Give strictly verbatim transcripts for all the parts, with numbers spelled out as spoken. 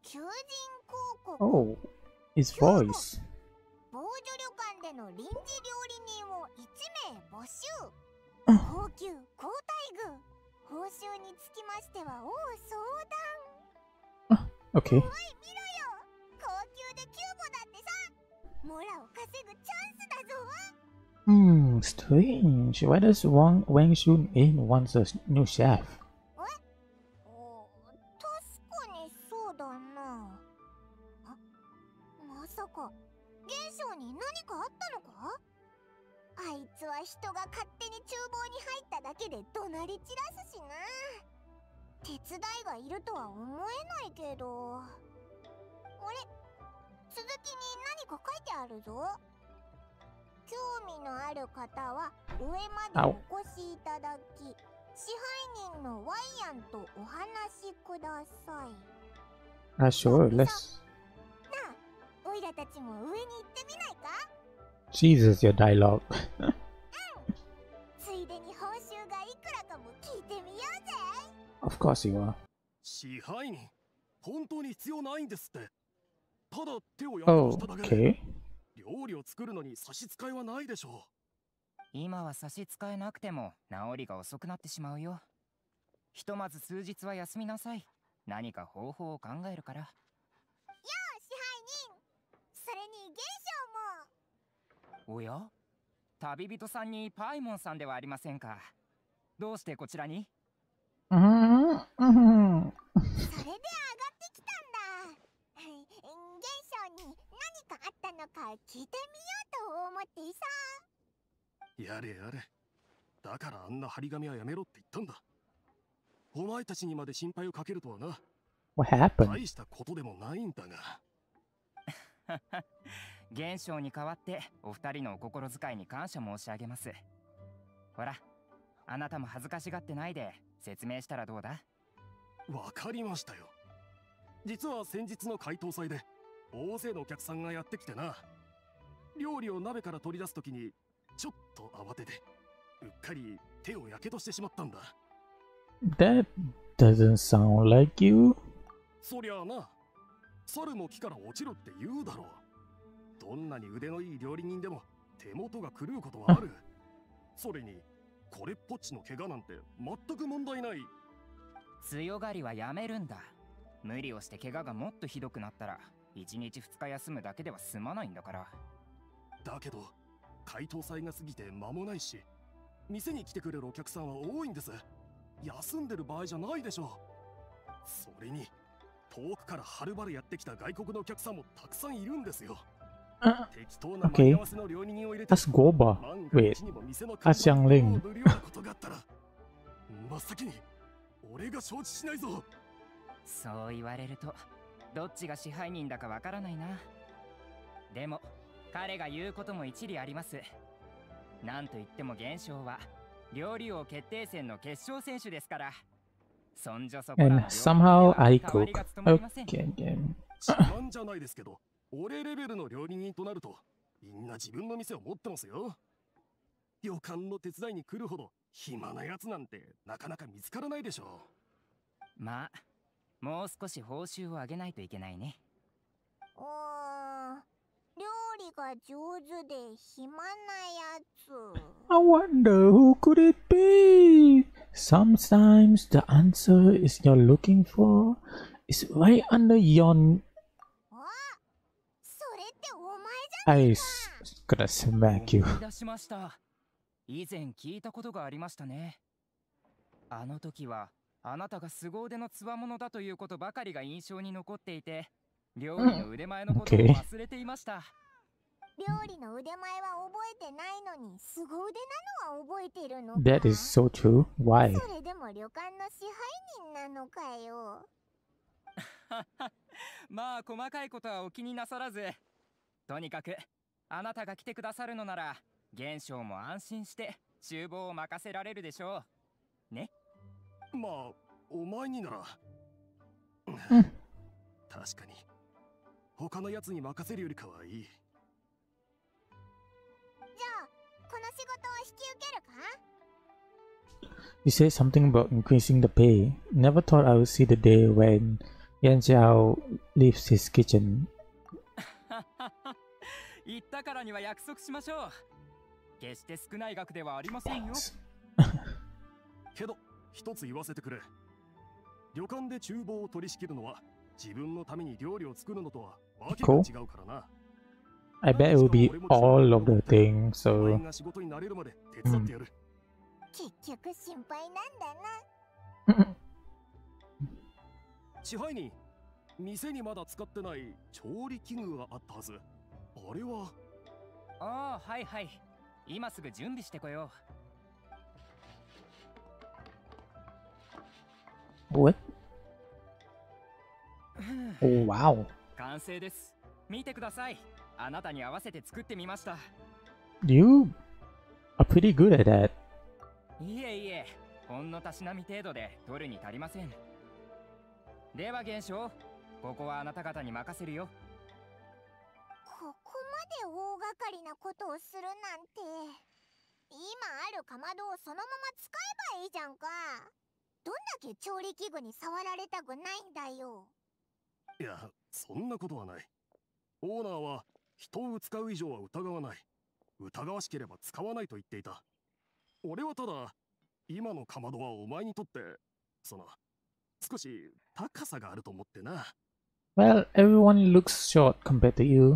求人広告。 Oh, his voice. 防除旅館での臨時料理人をいちめい募集。 あ高級高待遇、報酬につきましては王相談。 Okay. おい見ろよ、高級でキューボだってさ。モラを稼ぐチャンスだぞ。 Hmm, strange. Why does Wang Wang Shun In wants a new chef? お確かにそうだな。あ、まさか元将に何かあったのか。あいつは人が勝手に厨房に入っただけで怒鳴り散らすしな。手伝いがいるとは思えないけど。あれ、続きに何か書いてあるぞ。興味のある方は上までお越しいただき、支配人のワイヤンとお話しください。 Ah, sure. Let's. なあ、オイラたちも上に行ってみないか。 Jesus, your dialogue. ついでに報酬がいくらかも聞いてみようぜ。 Of course you are. 支配人、本当に必要ないんですって。ただ手を焼けとしただけで。 Okay. 料理を作るのに差し支えはないでしょ今は差し支えなくても治りが遅くなってしまうよ。ひとまず数日は休みなさい。何か方法を考えるから。 よう支配人、それに元将も。 おや、旅人さんにパイモンさんではありませんか。どうしてこちらに？ Mm-hmm. Mm-hmm. それで上がってきたんだ。元将に何かあったのか聞いてみようと思ってさ。 やれやれ。だからあんな張り紙はやめろって言ったんだ。お前たちにまで心配をかけるとはな。 What happened? 大したことでもないんだが。 元将に代わってお二人のお心遣いに感謝申し上げます。ほら、あなたも恥ずかしがってないで説明したらどうだ？ わかりましたよ。実は先日の解凍祭で大勢のお客さんがやってきてな。料理を鍋から取り出すときにちょっと慌ててうっかり手をやけどしてしまったんだ。 That doesn't sound like you. そりゃあな、猿も木から落ちるって言うだろう。どんなに腕のいい料理人でも手元が狂うことはある。それにこれっぽっちの怪我なんて全く問題ない。 強がりはやめるんだ。無理をして怪我がもっとひどくなったらいちにちふつか休むだけでは済まないんだから。 だけど解凍祭が過ぎて間もないし、店に来てくれるお客さんは多いんです。休んでる場合じゃないでしょう。それに遠くからはるばるやってきた外国のお客さんもたくさんいるんですよ。 Uh, 適当な間に合わせの料理人を入れて that's Goba. 万が Wait, 一にも店の that's Yang Ling. 看板を塗るようなことがあったら真っ先に俺が承知しないぞ。 そう言われるとどっちが支配人だかわからないな。でも彼が言うことも一理あります。なんといっても元将は料理王決定戦の決勝選手ですから。そんじょそこらの And 料理人 somehow では I 代わり cook. が務まりません。 Okay, again. 自慢じゃないですけど、俺レベルの料理人となるとみんな自分の店を持ってますよ。旅館の手伝いに来るほど暇なやつなんてなかなか見つからないでしょまあもう少し報酬を上げないといけないね。 うーん、料理が上手で暇なやつ。 I wonder who could it be? Sometimes the answer is you're looking for is right under your あ、それってお前じゃ eyes. Gonna smack you. 思い出しました。以前聞いたことがありましたね。あの時はあなたが凄腕の強者だということばかりが印象に残っていて、料理の腕前のことを忘れていました。 料理の腕前は覚えてないのに凄腕なのは覚えてるのか。 That is so true. Why? それでも旅館の支配人なのかよ。 まあ細かいことはお気になさらず、とにかくあなたが来てくださるのなら元将も安心して厨房を任せられるでしょうね。 まあお前にならうん確かに他のやつに任せるよりかはいい。 じゃあこの仕事を引き受けるか。 You said something about increasing the pay. Never thought I would see the day when Yan Xiao leaves his kitchen. 言ったからには約束しましょう。決して少ない額ではありませんよ。 けど一つ言わせてくれ。旅館で厨房を取り仕切るのは自分のために料理を作るのとはわけが違うからな。 I bet it will be all of the things, お前 so が仕事になれるまで手伝ってやる。 結局心配なんだな。 支配人、店にまだ使ってない調理器具があったはず。あれは。 ああ、はいはい。今すぐ準備してこよ what? う。 Oh wow. 完成です。見てください。あなたに合わせて作ってみました。 You are pretty good at that. いえいえ、ほんのたしなみ程度で取るに足りません。では現象、ここはあなた方に任せるよ。 ここまで大掛かりなことをするなんて。今あるかまどをそのまま使えばいいじゃんか。どんだけ調理器具に触られたくないんだよ。 いや、そんなことはない。オーナーは人を使う以上は疑わない。疑わしければ使わないと言っていた。俺はただ、今のかまどはお前にとって、その、少し高さがあると思ってな。 Well, everyone looks short compared to you.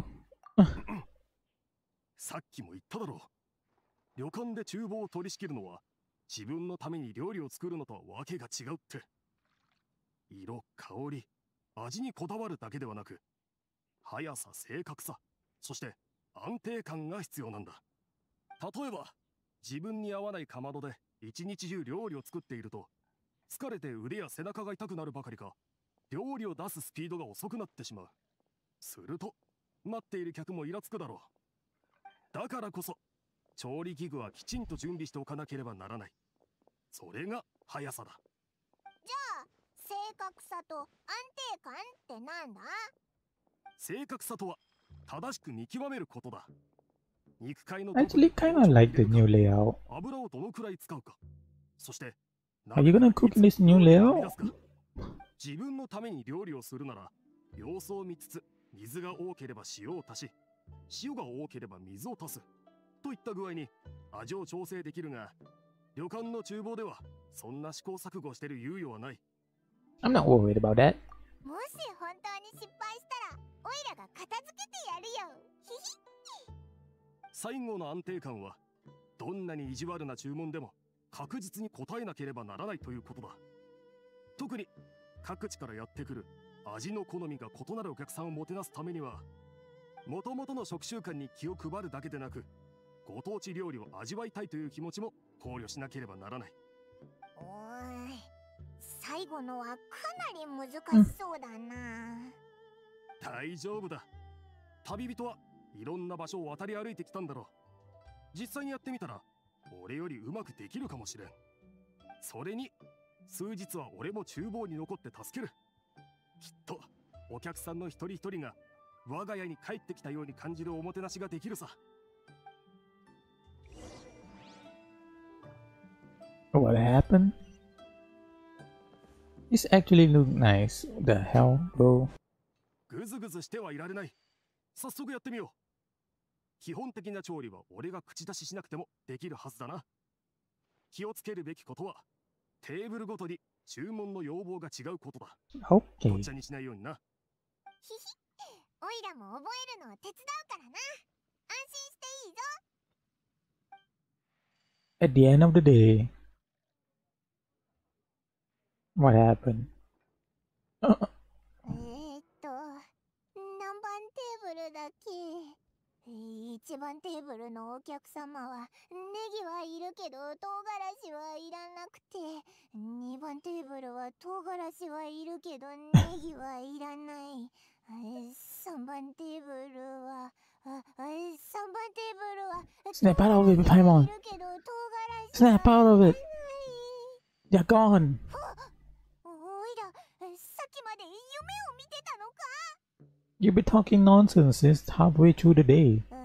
さっきも言っただろう。旅館で厨房を取り仕切るのは、自分のために料理を作るのとはわけが違うって。色、香り、味にこだわるだけではなく、速さ、正確さ、そして安定感が必要なんだ。例えば、自分に合わないかまどで一日中料理を作っていると、疲れて腕や背中が痛くなるばかりか、料理を出すスピードが遅くなってしまう。すると、待っている客もイラつくだろう。だからこそ、調理器具はきちんと準備しておかなければならない。それが速さだ。 じゃあ正確さと安定感ってなんだ？ 正確さとは正しく見極めることだ。肉塊の Actually, kind of like the new layout. 油をどのくらい使うか。そして、 Are you gonna cook in this new layout? 自分のために料理をするなら、様子を見つつ、水が多ければ塩を足し、塩が多ければ水を足す。といった具合に味を調整できるが、旅館の厨房ではそんな試行錯誤してる猶予はない。 I'm not worried about that. もし本当に失敗したらオイラが片付けてやるよ。ひひ。 最後の安定感はどんなに意地悪な注文でも確実に応えなければならないということだ。特に各地からやってくる味の好みが異なるお客さんをもてなすためには、もともとの食習慣に気を配るだけでなく、ご当地料理を味わいたいという気持ちも考慮しなければならない。 おーい、最後のはかなり難しそうだな。 大丈夫だ。旅人はいろんな場所を渡り歩いてきたんだろう。実際にやってみたら俺よりうまくできるかもしれん。それに数日は俺も厨房に残って助ける。きっとお客さんの一人一人が我が家に帰ってきたように感じるおもてなしができるさ。 What happened? This actually look nice. What the hell, bro? ぐずぐずしてはいられない。早速やってみよう。基本的な調理は俺が口出ししなくてもできるはずだな。気をつけるべきことは、テーブルごとに注文の要望が違うことだ。ごっ Okay. ちゃにしないようにな。 ひひ、オイラも覚えるのを手伝うからな。安心していいぞ。 At the end of the day, what happened? えーっと、何番テーブルだっけ？えー、いちばんテーブルのお客様はネギはいるけど唐辛子はいらなくて、にばんテーブルは唐辛子はいるけどネギはいらない。さんばんテーブルはああさんばんテーブルは Snap out of it, Paimon. いるけど唐辛子 Snap out of は it. They're gone. おいら、さっきまで夢を見てたのか？ You've been talking nonsense since halfway through the day. うん、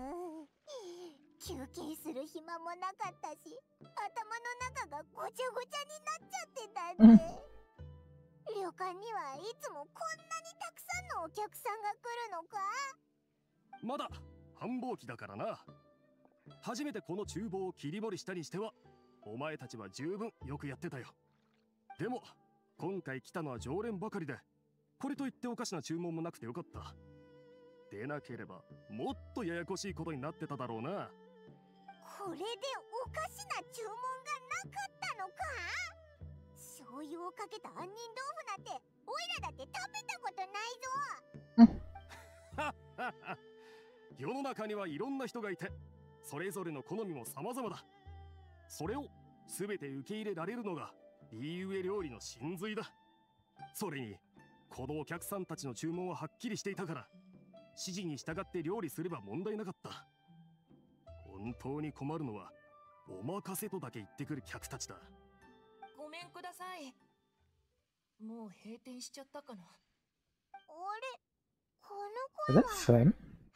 休憩する暇もなかったし、頭の中がごちゃごちゃになっちゃってたんで、料旅館にはいつもこんなにたくさんのお客さんが来るのか？ まだ繁忙期だからな。初めてこの厨房を切り盛りしたにしては、お前たちは十分よくやってたよ。でも今回来たのは常連ばかりで、これといっておかしな注文もなくてよかった。でなければもっとややこしいことになってただろうな。 これでおかしな注文がなかったのか？醤油をかけた杏仁豆腐なんてオイラだって食べたことないぞ。 世の中にはいろんな人がいて、それぞれの好みも様々だ。それを全て受け入れられるのがリーウェ料理の真髄だ。それにこのお客さんたちの注文ははっきりしていたから、指示に従って料理すれば問題なかった。本当に困るのはお任せとだけ言ってくる客たちだ。 ごめんください。もう閉店しちゃったかな。 あれ、この Is 声 that は。 Flem?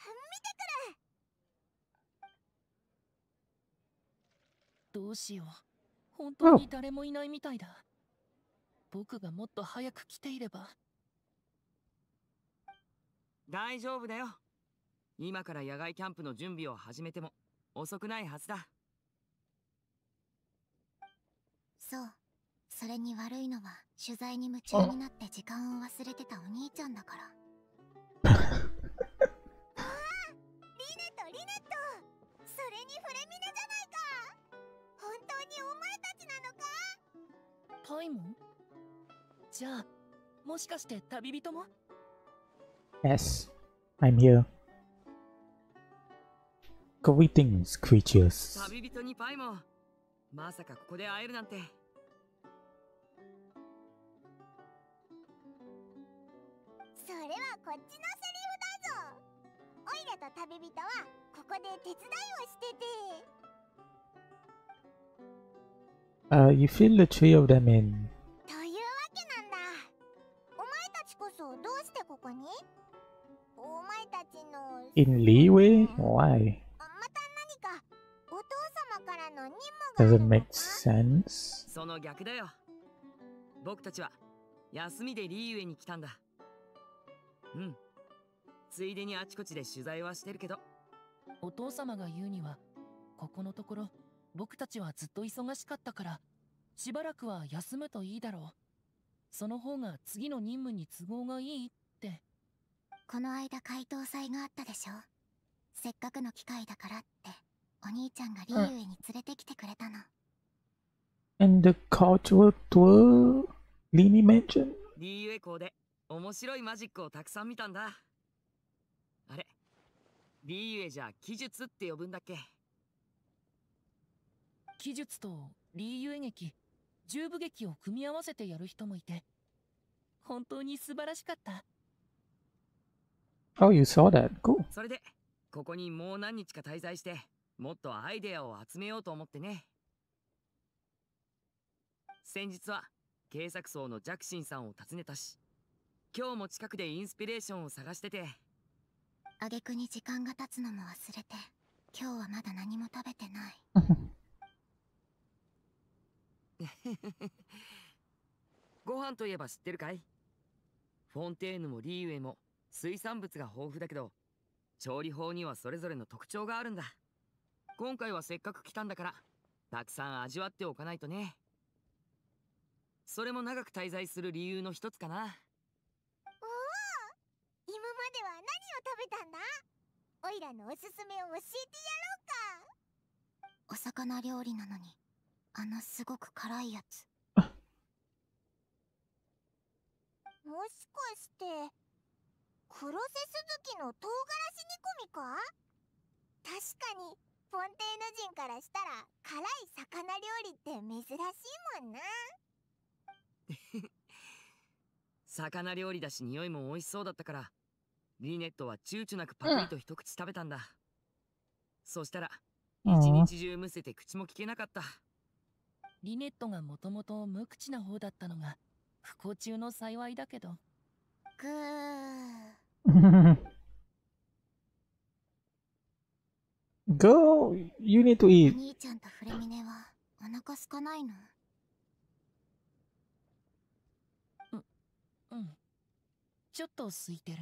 どうしよう。本当に誰もいないみたいだ。僕がもっと早く来ていれば。 大丈夫だよ。今から野外キャンプの準備を始めても遅くないはずだ。 そう。それに悪いのは取材に夢中になって時間を忘れてたお兄ちゃんだから。ああ、リネット、リネット。それにフレミナじゃないか。本当にお前たちなのか？ パイモン？じゃあ、もしかして旅人も？ Yes, I'm here. Greetings, creatures. 旅人にパイモン。まさかここで会えるなんて。 それはこっちのセリフだぞ。オイラと旅人はここで手伝いをしてて。 Uh, you fill the three of them in というわけなんだ。お前たちこそどうしてここに？お前たちの in leeway? Why? あ、また何かお父様からの任務があ Does る it の make か？ sense? その逆だよ。僕たちは休みでリーウェに来たんだ。うん。ついでにあちこちで取材はしてるけど。 お父様が言うには、ここのところ僕たちはずっと忙しかったから、しばらくは休むといいだろう。その方が次の任務に都合がいいって。 この間回答祭があったでしょ。せっかくの機会だからってお兄ちゃんがリーウェに連れてきてくれたの。 And the cultural tour Lini mentioned? リーウェ校で面白いマジックをたくさん見たんだ。あれ、リーウェじゃ奇術って呼ぶんだっけ？ 奇術とリーユエ劇、十部劇を組み合わせてやる人もいて、本当に素晴らしかった。 Oh, you saw that. Cool. それでここにもう何日か滞在して、もっとアイデアを集めようと思ってね。先日は警察層のジャクシンさんを訪ねたし、今日も近くでインスピレーションを探してて。 挙句に時間が経つのも忘れて、今日はまだ何も食べてない。 ご飯といえば知ってるかい？フォンテーヌもリーウェイも水産物が豊富だけど、調理法にはそれぞれの特徴があるんだ。今回はせっかく来たんだから、たくさん味わっておかないとね。それも長く滞在する理由の一つかな。 おお、今までは何を食べたんだ？オイラのおすすめを教えてやろうか。お魚料理なのにあのすごく辛いやつ。もしかして黒瀬鈴木の唐辛子煮込みか？確かにフォンテーヌ人からしたら辛い魚料理って珍しいもんな。 魚料理だし匂いも美味しそうだったから、リネットは躊躇なくパクリと一口食べたんだ。そしたら一日中むせて口も聞けなかった。 リネットがもともと無口な方だったのが不幸中の幸いだけど。 ぐー。 Go! You need to お eat. 兄ちゃんとフレミネはお腹空かないの？ うん。ちょっと空いてる。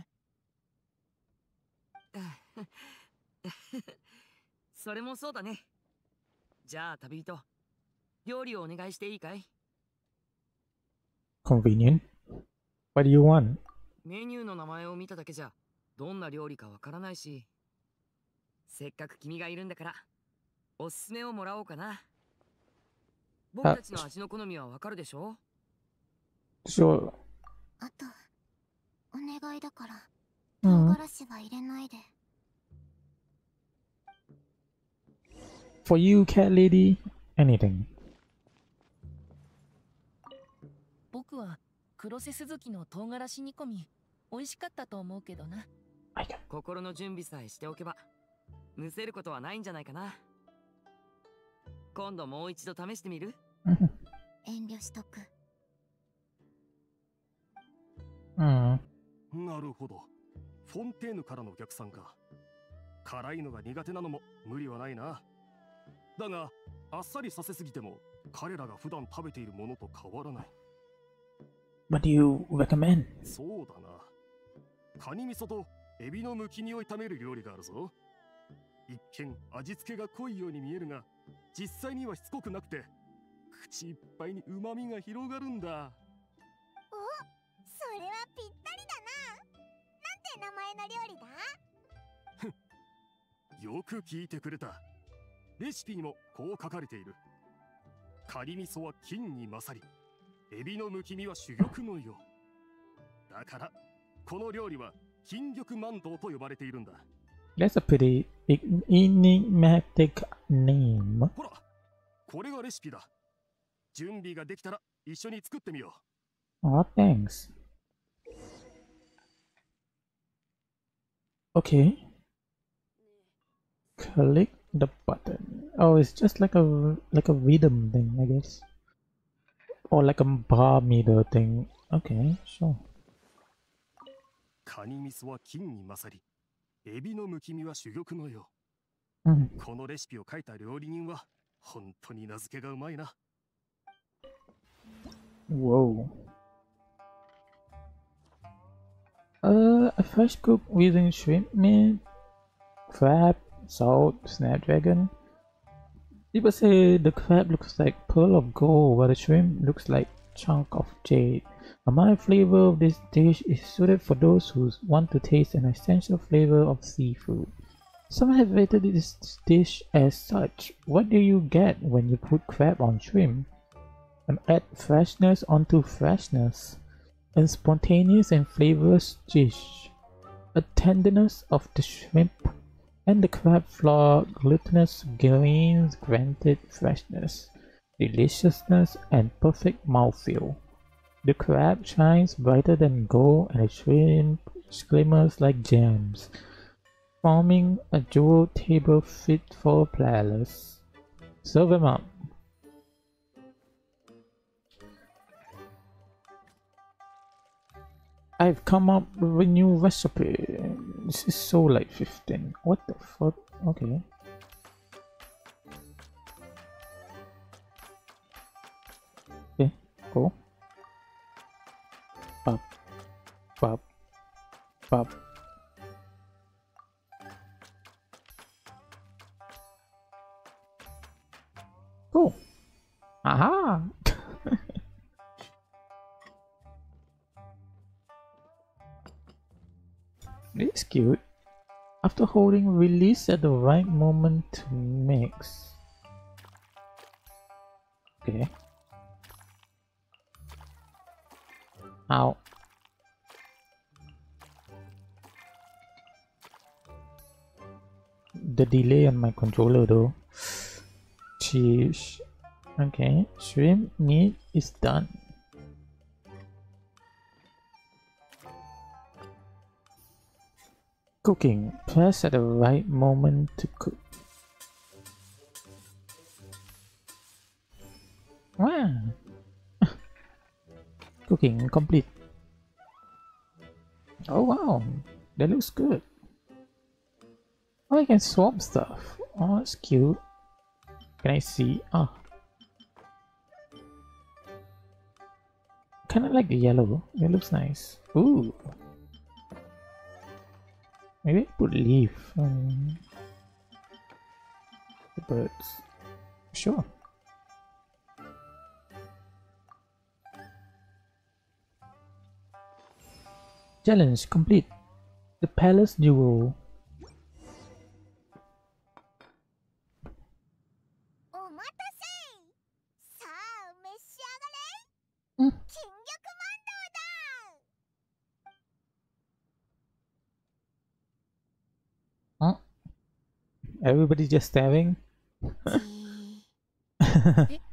それもそうだね。じゃあ旅人、料理をお願いしていいかい？ Convenient. What do you want? メニューの名前を見ただけじゃどんな料理かわからないし、せっかく君がいるんだからおすすめをもらおうかな。僕たちの味の好みはわかるでしょ？ Sure. あとお願いだからうん唐辛子は入れないで。 For you, cat lady, anything. 僕は黒瀬鈴木の唐辛子煮込み美味しかったと思うけどな。 I can. 心の準備さえしておけばむせることはないんじゃないかな。今度もう一度試してみる？ Mhm. 遠慮しとく。 Mm. なるほど。フォンテーヌからのお客さんか。辛いのが苦手なのも無理はないな。だが、あっさりさせすぎても彼らが普段食べているものと変わらない。 What do you recommend? そうだな。カニ味噌とエビのむき身を炒める料理があるぞ。一見味付けが濃いように見えるが、実際にはしつこくなくて口いっぱいに旨味が広がるんだ。 お、それはぴったりだな。なんて名前の料理だ？ よく聞いてくれた。レシピにもこう書かれている。カニ味噌は金に勝り、エビのむき身は珠玉のよう。だからこの料理は金玉万堂と呼ばれているんだ。 That's a pretty enigmatic name. ほら、これがレシピだ。準備ができたら一緒に作ってみよう。 Oh, thanks. Okay. Click the button. Oh, it's just like a like a rhythm thing, I guess, or like a bar meter thing. Okay, sure. カニ味噌は金に勝り、エビのむき身は珠玉のよ Mm. う。このレシピを書いた料理人は本当に名付けがうまいな。 Whoa. Uh, a fresh cook using shrimp meat, crab, salt, snapdragon. People say the crab looks like pearl of gold, while the shrimp looks like chunk of jade. A mild flavor of this dish is suited for those who want to taste an essential flavor of seafood. Some have rated this dish as such. What do you get when you put crab on shrimp? And add freshness onto freshness. A spontaneous and flavorous dish. A tenderness of the shrimp and the crab flour, glutinous grains granted freshness, deliciousness, and perfect mouthfeel. The crab shines brighter than gold and the shrimp glimmers like gems, forming a jewel table fit for players. Serve them up. I've come up with a new recipe. This is so like fifteen. What the fuck? Okay. Okay, cool. Pop. Pop. Pop. Cool. Aha! It's cute. After holding release at the right moment to mix. Okay. Ow. The delay on my controller though. Cheese. Okay, shrimp meat is done. Cooking. Press at the right moment to cook. Wow. Cooking complete. Oh wow, that looks good. Oh, I can swap stuff. Oh, that's cute. Can I see? Ah. kind of like yellow. It looks nice. Ooh. Maybe I put leaf on the birds. Sure. Challenge complete. The Palace Duel. お待たせ。さあ召しうん上がれ。金玉マン Huh? Everybody just staring? ドだ。じー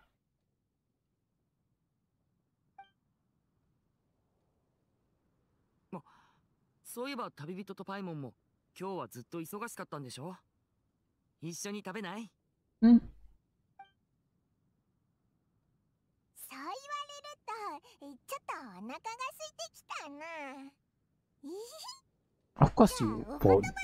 そういえば旅人とパイモンも今日はずっと忙しかったんでしょ？一緒に食べない？ Hmm. そう言われるとちょっとお腹が空いてきたな。いい Of course じゃあ you お言葉に bored. 甘えて。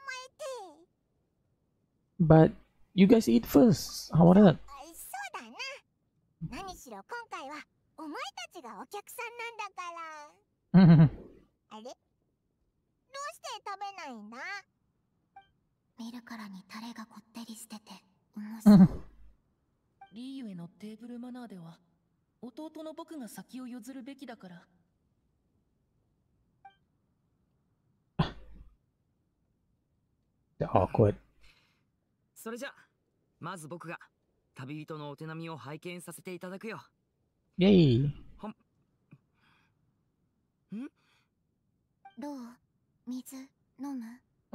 But you guys eat first. How about that? あ、そうだな。何しろ今回はお前たちがお客さんなんだから。あれ？どうして食べないんだ？見るからにタレがこってりしててうまそう。 リーユへのテーブルマナーでは弟の僕が先を譲るべきだから。 Awkward. それじゃまず僕が旅人のお手並みを拝見させていただくよ。 Yay. どう？水飲む？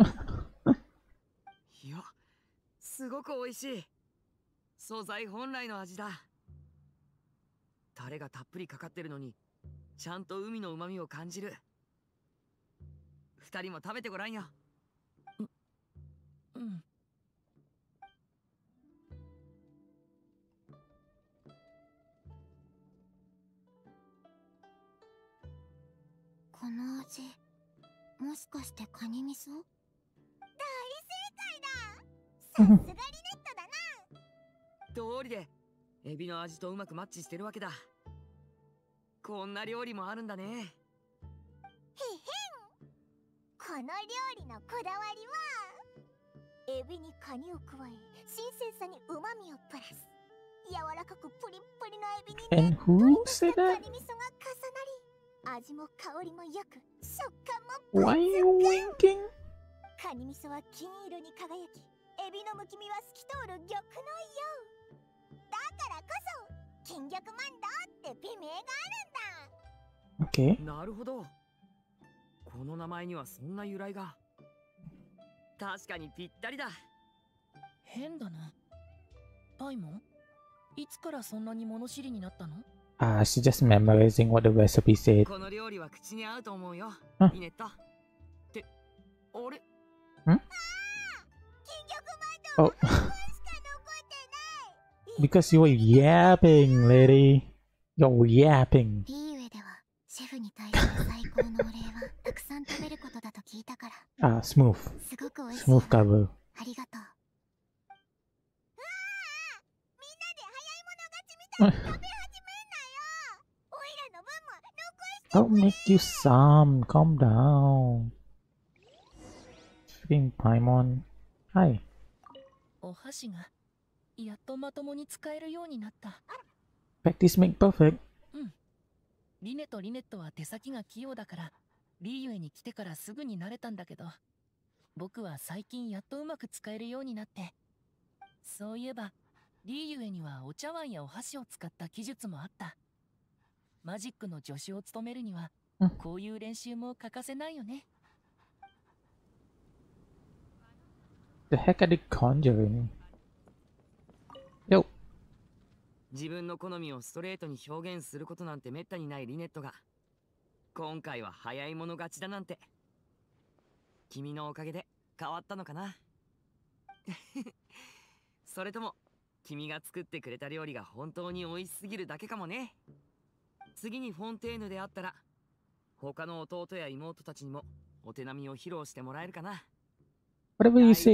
いや、すごく美味しい。素材本来の味だ。タレがたっぷりかかってるのにちゃんと海の旨味を感じる。二人も食べてごらんよ。 うん。 この味、もしかしてカニ味噌？大正解だ。さすがリネットだな。 通りでエビの味とうまくマッチしてるわけだ。こんな料理もあるんだね。 へへん。この料理のこだわりはエビにカニを加え新鮮さにうまみをプラス。柔らかくプリップリのエビに And ねっとり who とした said カ that? ニ味噌が重なり、味も香りもよく食感も Why are you winking? カニ味噌は金色に輝き、エビのむき身は透き通る玉のよう。だからこそ金玉マンドって美名があるんだ。 Okay. なるほど。この名前にはそんな由来が。確かにぴったりだ。 変だな。パイモン、いつからそんなに物知りになったの？ Ah, she's just memorizing what the recipe said. この料理は口に合うと思うよ。 あリネット。って、あれ？ 金玉マンド Oh, しか残ってない。 because you were yapping, lady. You're yapping. リーウェではシェフに対する最高のお礼はたくさん食べることだと聞いたから。 Ah, smooth. すごく美味しい Smooth わ。 cover. ありがとう。うわあ、みんなで早い者勝ちみたいに食べ始めんなよ。おいらの分も残して I'll make you some. Calm down. Freaking Paimon. Hi. お箸がやっとまともに使えるようになった。 Practice make perfect. リネとリネットは手先が器用だからリーユエに来てからすぐに慣れたんだけど、僕は最近やっとうまく使えるようになって。そういえばリーユエにはお茶碗やお箸を使った技術もあった。マジックの助手を務めるにはうんこういう練習も欠かせないよね。 The heck are they conjuring? Yo. 自分の好みをストレートに表現することなんてめったにないリネットが今回は早い者勝ちだなんて。君のおかげで変わったのかな。それとも君が作ってくれた料理が本当に美味しすぎるだけかもね。次にフォンテーヌであったら他の弟や妹たちにもお手並みを披露してもらえるかな。 Whatever you say,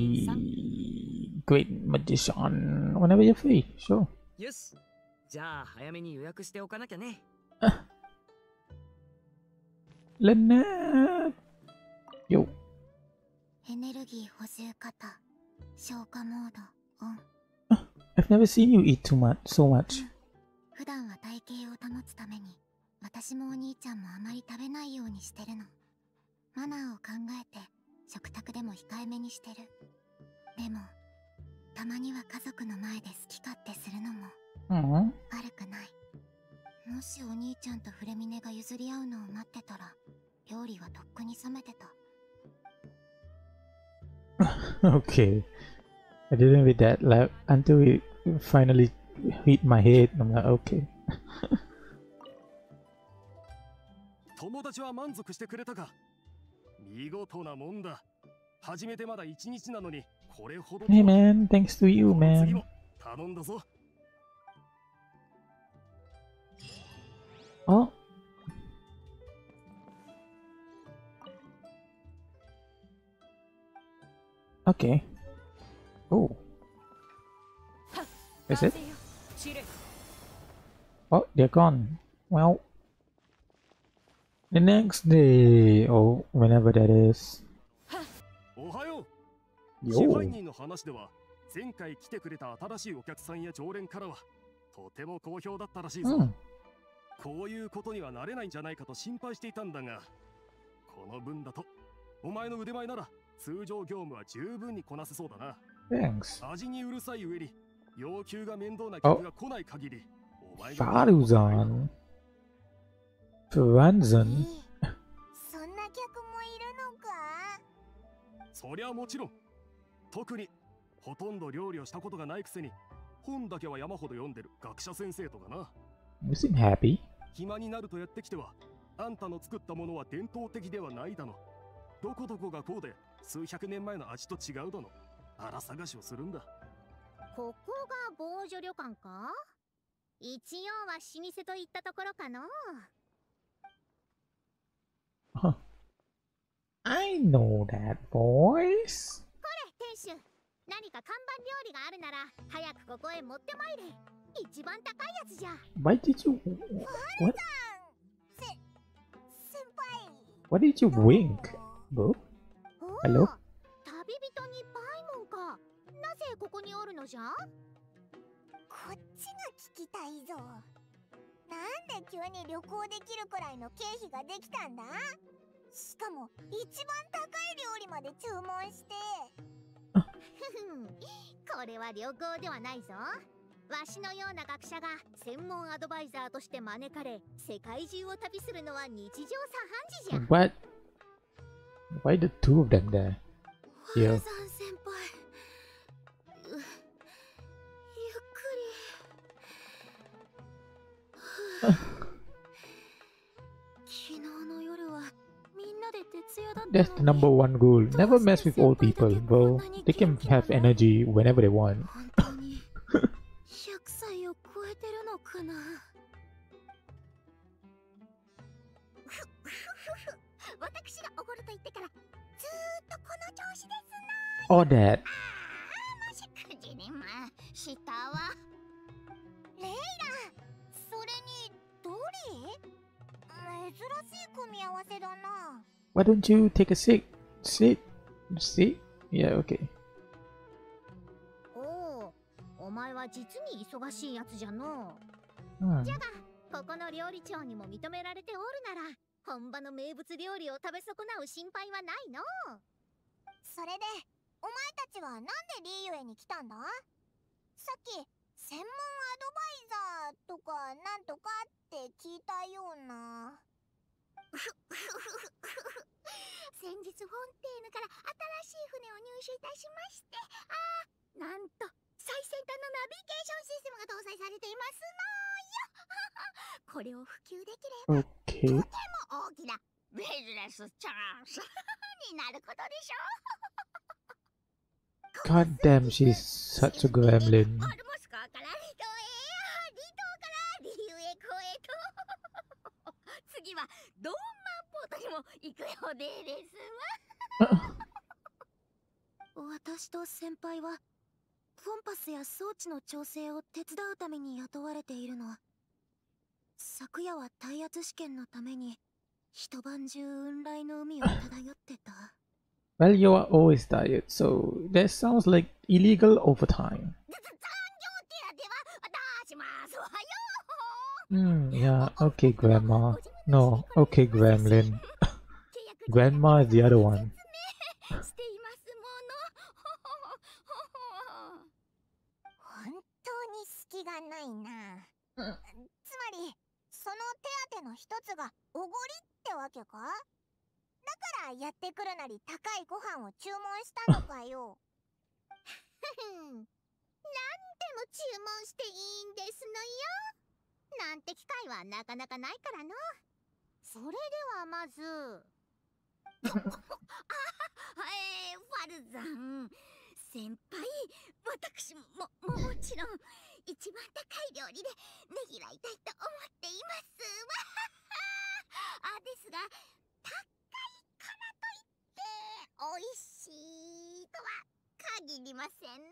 great magician. Whenever you're free, sure. よし、じゃあ早めに予約しておかなきゃね。 Lynette! Yo. エネルギー補充型消化モードオン。 I've never seen you eat too much, so much. 普段は体型を保つために私もお兄ちゃんもあまり食べないようにしてるの。マナーを考えて食卓でも控えめにしてる。でもたまには家族の前で好き勝手するのも Aww. 悪くない。もしお兄ちゃんとフレミネが譲り合うのを待ってたら料理はとっくに冷めてた。 Okay. I didn't read that like until it finally hit my head. I'm like, okay. 友達は満足してくれたか。見事なもんだ。初めてまだ一日なのにこれほど。 Hey man, thanks to you, 次 man. も頼んだぞ。 Oh. Okay. Oh. Is it? チル Oh, they're gone. Well, the next day, or whenever that is. おはよう。支 Yo. 配人の話では前回来てくれた新しいお客さんや常連からはとても好評だったらしいぞ。 Hmm. こういうことにはなれないんじゃないかと心配していたんだが、この分だとお前の腕前なら通常業務は十分にこなせそうだな。 Thanks. 味にうるさい上に要求が面倒な客が来ない限り、お前が Faruzan. え Franzen. え、そんな客もいるのか。 そりゃもちろん。特にほとんど料理をしたことがないくせに本だけは山ほど読んでる学者先生とかな。 You seem happy. 暇になるとやってきては、あんたの作ったものは伝統的ではないだの。どこどこがこうで数百年前の味と違うだの。あら探しをするんだ。 ここが防除旅館か。一応は老舗といったところかの。 Huh. I know that voice. 店主、何か看板料理があるなら早くここへ持ってまいれ。一番高いやつじゃ。 Why did you? What? せ先輩 What did you wink, bro? おお、 Hello? 旅人にバイモンか。なぜここにおるのじゃ。 こっちが聞きたいぞ。なんで急に旅行できるくらいの経費ができたんだ。しかも一番高い料理まで注文して。 これは旅行ではないぞ。わしのような学者が専門アドバイザーとして招かれ、世界中を旅するのは日常茶飯事じゃ。 What? Why the two of them there? ファ Yeah. ルザン先輩、うゆっくり。昨日の夜はみんなで徹夜だったのに。 That's the number one rule. Never mess with old people, bro. They can have energy whenever they want. 本当にひゃくさいを超えてるのかな。私がおごると言ってからずーっとこの調子ですな。 Or that. あー、もしくじにましたわ。 レイラ、それにドリ珍しい組み合わせだな。 Why don't you take a seat? Sit. Sit. Yeah. Okay. おお、お前は実に忙しいやつじゃの。 Hmm. じゃが、ここの料理長にも認められておるなら、本場の名物料理を食べ損なう心配はないの。 それでお前たちはなんでリーユエに来たんだ。さっき専門アドバイザーとかなんとかって聞いたような。 先日フォンテーヌから新しい船を入手いたしまして、あー、なんと最先端のナビゲーションシステムが搭載されていますのよ。これを普及できれば Okay. とても大きなビジネスチャンスになることでしょう。 God damn, she's such a gremlin. ホルモス港から離島へ、離島からリユエ港へと次はドンマンポートにも行くようでですわ。私と先輩はコンパスや装置の調整を手伝うために雇われているの。 昨夜は体圧試験のために一晩中雲来の海を漂ってた。 Well, you are always tired, so that sounds like illegal overtime. 残業手当は出しますわよ。 Hmm, yeah, okay, Grandma. No, okay, Gremlin. Grandma is the other one. していますもの。 本当に隙がないな。つまりその手当の一つがおごりってわけか？だからやってくるなり高いご飯を注文したのかよ。 何でも注文していいんですのよ。なんて機会はなかなかないからの。それではまずあ、えー、ファルザン先輩、私も も, もちろん一番高い料理でねぎらいたいと思っていますわ。あ、ですが高いからといっておいしいとは限りませんの。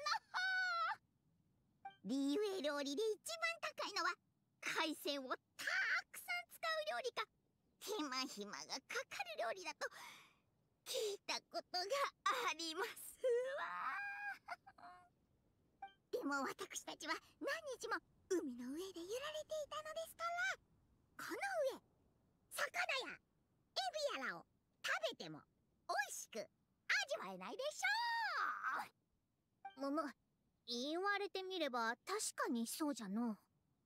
リーウェイ料理で一番高いのは海鮮をたくさん使う料理か、手間暇がかかる料理だと聞いたことがありますわ。でも私たちは何日も海の上で揺られていたのですから、この上魚やエビやらを食べても美味しく味わえないでしょう。むむ、言われてみれば確かにそうじゃの。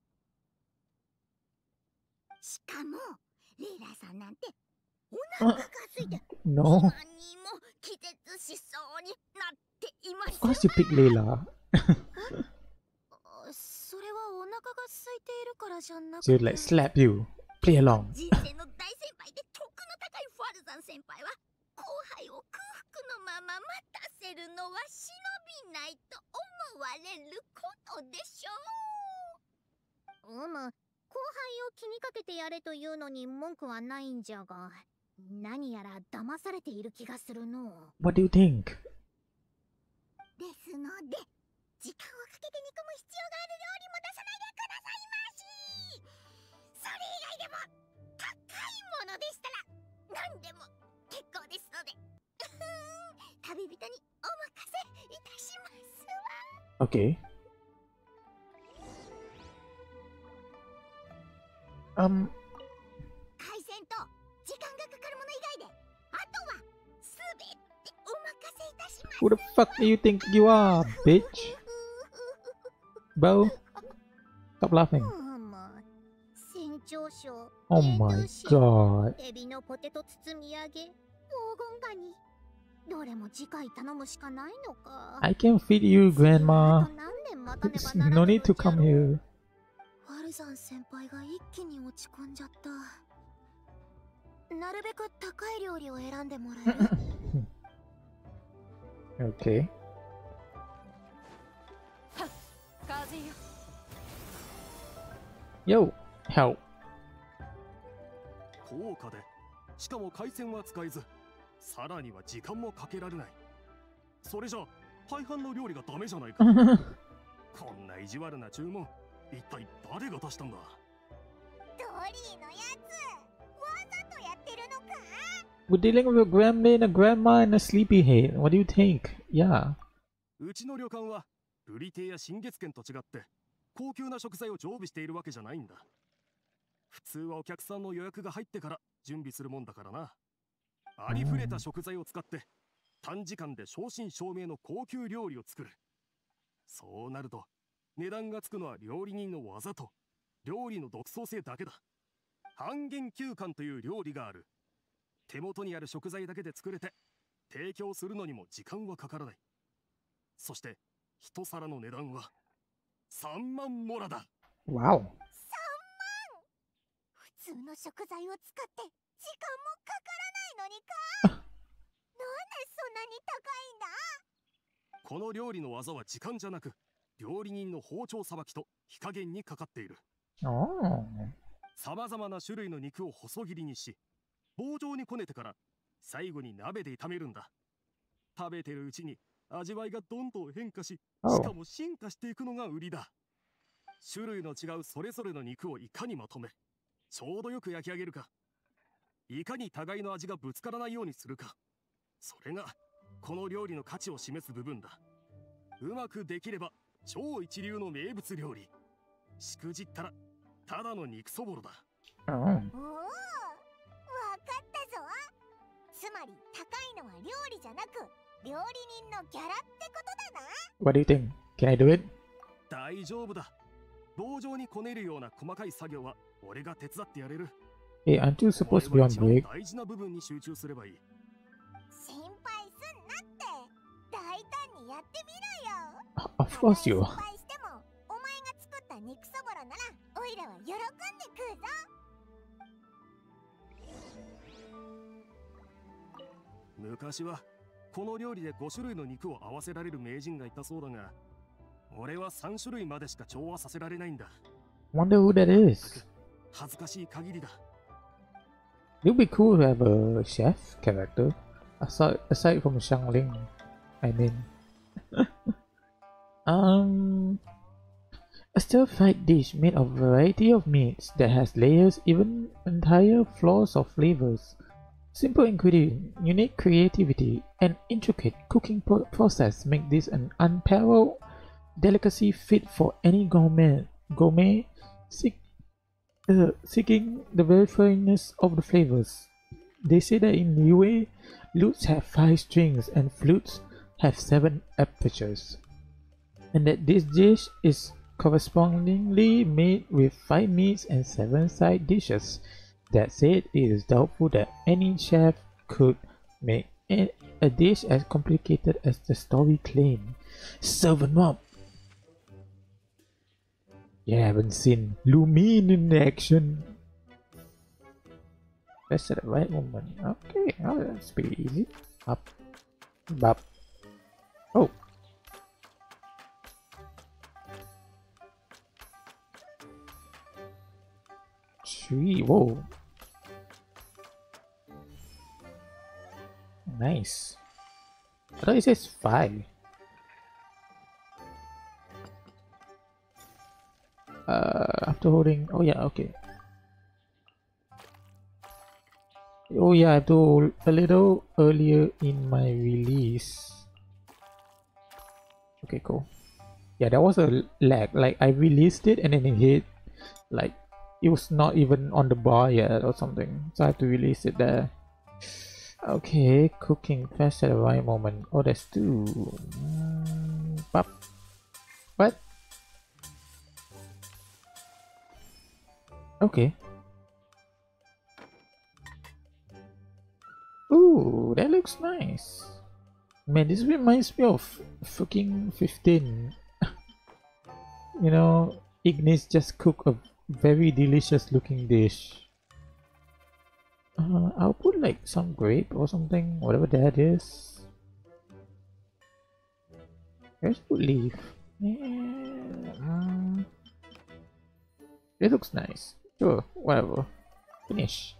しかもレイラさんなんてお腹が空いて No. 今にも気絶しそうになっています。 Of course you pick Layla. それはお腹が空いているからじゃなく She'd て。 like slap you. Play along. 人生の大先輩で徳の高いファルザン先輩は後輩を空腹のまま待たせるのは忍びないと思われることでしょう。うむ、後輩を気にかけてやれというのに文句はないんじゃが、何やら騙されている気がするの。 What do you think? ですので、時間をかけて煮込む必要がある料理も出さないでくださいまし。それ以外でも高いものでしたら何でも結構ですので旅人にお任せいたしますわ。 Okay. Um, 海鮮と時間がかかるもの以外で、あとはすべてお任せいたします。 who the fuck do you think you are, bitch? Bo, stop laughing. 船長賞、 Oh my god. エビのポテト包み揚げ、黄金ガニ、どれも次回頼むしかないのか。 I can feed you, Grandma. あと何年待たねば It's なら no ぬ need to のじゃ come ろう。 here. ファルザン先輩が一気に落ち込んじゃった。なるべく高い料理を選んでもらえる？ Okay. 風よ。 Yo, help. 高価で、しかも回線は使えず、さらには時間もかけられない。それじゃ大半の料理がダメじゃないか。こんな意地悪な注文、一体誰が出したんだ？ ドリーのやつ、わざとやってるのか？ We're dealing with a grandma, a grandma, and a sleepyhead. What do you think? Yeah. うちの旅館はルリ亭や新月軒と違って高級な食材を常備しているわけじゃないんだ。普通はお客さんの予約が入ってから準備するもんだからな。ありふれた食材を使って短時間で正真正銘の高級料理を作る。そうなると値段がつくのは料理人の技と料理の独創性だけだ。半減休館という料理がある。手元にある食材だけで作れて提供するのにも時間はかからない。そして一皿の値段はさんまんモラだ。 Wow. 普通の食材を使って時間もかからないのにか？なんでそんなに高いんだ？ この料理の技は時間じゃなく料理人の包丁さばきと火加減にかかっている。 Oh. さまざまな種類の肉を細切りにし棒状にこねてから最後に鍋で炒めるんだ。食べてるうちに味わいがどんどん変化し、 Oh. しかも進化していくのが売りだ。 種類の違うそれぞれの肉をいかにまとめ、ちょうどよく焼き上げるか、いかに互いの味がぶつからないようにするか、それがこの料理の価値を示す部分だ。うまくできれば超一流の名物料理。しくじったらただの肉そぼろだ。 Oh. おお、わかったぞ。つまり高いのは料理じゃなく料理人のギャラってことだな。 What do you think? Can I do it? 大丈夫だ。棒状にこねるような細かい作業は俺が手伝ってやれる。 Hey, aren't you supposed to be on お前は一番 break? 大事な部分に集中すればいい。 心配すんなって。大胆にやってみろよ。 Of course you 失 are. 敗してもお前が作った肉そぼろならオイラは喜んで食うぞ。 昔はこの料理でご種類の肉を合わせられる名人がいたそうだが、俺はさん種類までしか調和させられないんだ。 Wonder who that is. 恥ずかしい限りだ。 It would be cool to have a chef character aside aside from Xiangling. I mean, um, a stir-fried dish made of a variety of meats that has layers, even entire floors of flavors. Simple ingredient, unique creativity, and intricate cooking pro process make this an unparalleled delicacy fit for any gourmet gourmet seek, uh, seeking the very finest of the flavors. They say that in Niue, lutes have five strings and flutes have seven apertures, and that this dish is correspondingly made with five meats and seven side dishes. That said, it is doubtful that any chef could make a dish as complicated as the story claims. Serve 'em up! You haven't seen Lumine in action. Press at the right moment. Okay, oh, that's pretty easy. Up, up. Oh. Three. Whoa. Nice. I thought it says five. Uh, after holding. Oh yeah, okay. Oh yeah, I have to hold a little earlier in my release. Okay, cool. Yeah, there was a lag. Like I released it and then it hit. Like it was not even on the bar yet or something. So I have to release it there. Okay, cooking fast at the right moment. Oh, that's two. Mm, pop. What? Okay. Ooh, that looks nice. Man, this reminds me of fucking fifteen. You know, Ignis just cooked a very delicious looking dish. Uh, I'll put like some grape or something, whatever that is. Let's put leaf. Yeah, um, it looks nice. Sure, whatever. Finish.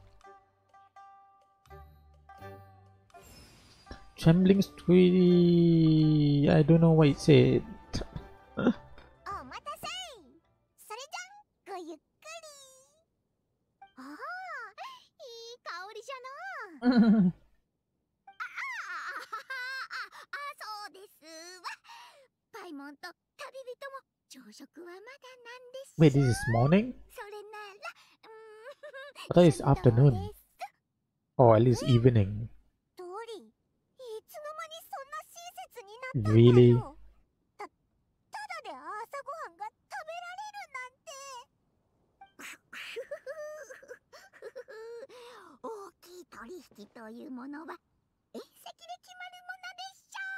Trembling Street. I don't know what it said. お待たせ。それじゃごゆっくり。ああ、いい香りじゃな。ああ、ああ、そうですわ。パイモンと旅人も朝食はまだなんです。 Wait, this is morning? それなら、 I thought it's afternoon. Or at least evening. ドリー、いつの間にそんな親切になったんだ Really? よ。た、ただで朝ごはんが食べられるなんて。大きい取引というものは遠赤で決まるものでしょ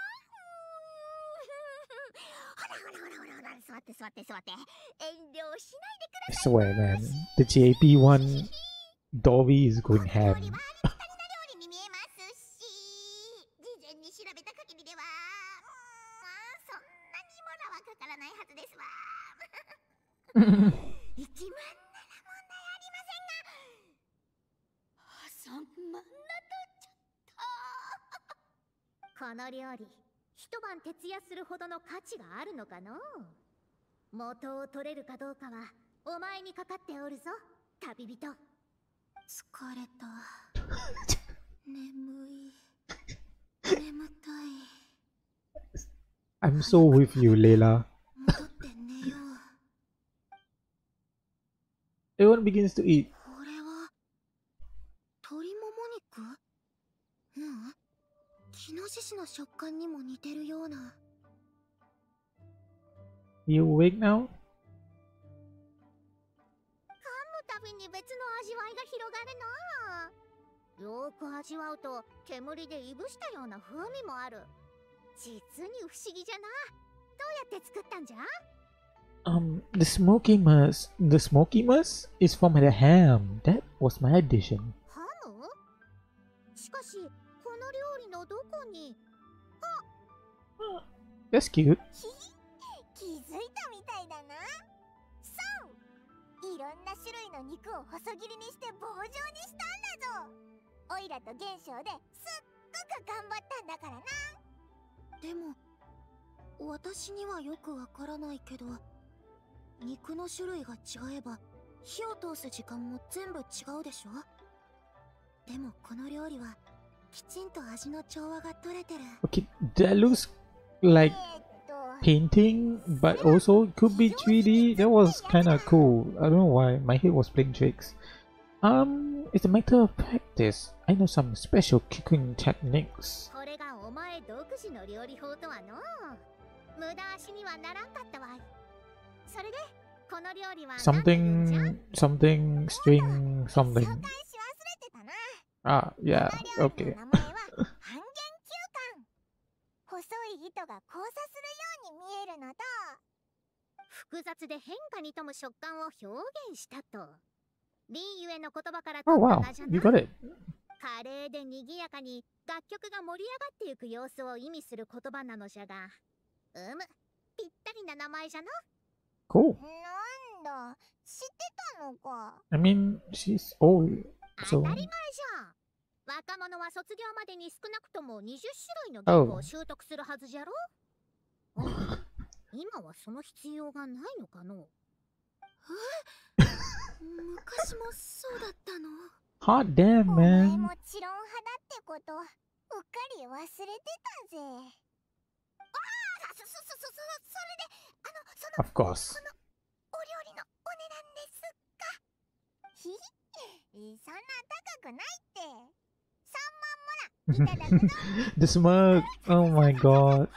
う。ほらほらほらほらほら、座って座って座って。遠慮しないでく I ださい。 swear, man. The J P one, Dory is going 料 ham. 理はありきたりな料理に見えますし、事前に調べた限りでは、まあそんなにもらはかからないはずですわ。一万なら問題ありませんが、三万なとちょっと。この料理、一晩徹夜するほどの価値があるのかの？ 元を取れるかどうかはお前にかかっておるぞ、旅人。疲れた。眠い。眠たい。 I'm so with you, Layla. 戻って寝よう。 Everyone begins to eat. これは鶏もも肉？ううん、キノシシの食感にも似てるような。 You awake now? 噛むたびに別の味わいが広がるな。よーく味わうと煙でいぶしたような風味もある。実に不思議じゃな。どうやって作ったんじゃ？ Um, the smoky mus, the smoky mus is from the ham. That was my addition. ハム？しかしこの料理のどこに？ That's cute. 気づいたみたいだな。そう、いろんな種類の肉を細切りにして棒状にしたんだぞ。オイラと玄翔ですっごく頑張ったんだからな。 でも私にはよくわからないけど、肉の種類が違えば火を通す時間も全部違うでしょ。でもこの料理はきちんと味の調和が取れてる。 Okay, that looks like えーっと painting, but also could be three D. That was kind of cool. I don't know why my head was playing tricks. Um, it's a matter of practice. I know some special cooking techniques. これがお前独自の料理法とはの。無駄足にはならんかったわい。それでこの料理は何て言うんじゃ？ Something, something, string, 紹 something. 介し忘れてたな。 Ah, yeah, この料 okay. 理の名前は半減球感。細い糸が交差するように見えるのと、 複雑で変化に富む食感を表現したと。リーゆえの言葉から Oh 取った wow, 名じゃ you な。 got it. 華麗で賑やかに楽曲が盛り上がっていく様子を意味する言葉なのじゃが、うむ、ぴったりな名前じゃな。 Cool. なんだ、知ってたのか。 I mean, she's old, 当 so たり前じゃん。若者は卒業までに少なくともにじゅっ種類の言語を習得するはずじゃろ。うん、今はその必要がないのかの。え？昔もそうだったの？ hot damn, お前 man. もチロン派だってこと、うっかり忘れてたぜ。ああ、そ、そ、そ、そ、そ、それで、あの、その、 Of course. このお料理のお値段ですか？ひひ、そんな高くないって。さんまんもら、いただくぞ。 The smirk. Oh my god.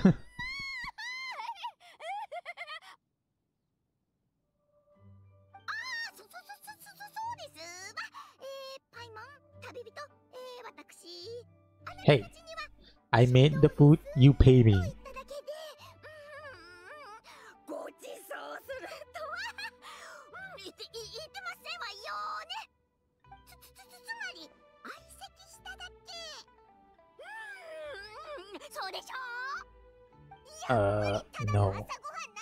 そ、そ、そ、そ、そ、そうですわ。えー、パイモン、旅人、えー、私、あなた Hey, たちには I made the food. You pay me. 言っただけで、うーん、ごちそうするとは、うん、言って、い言ってませんわよね。つ、つ、つ、つ、つまり、相席しただけ。うーん、そうでしょう。 Uh, ただ no. の朝ごはんなんてなかった。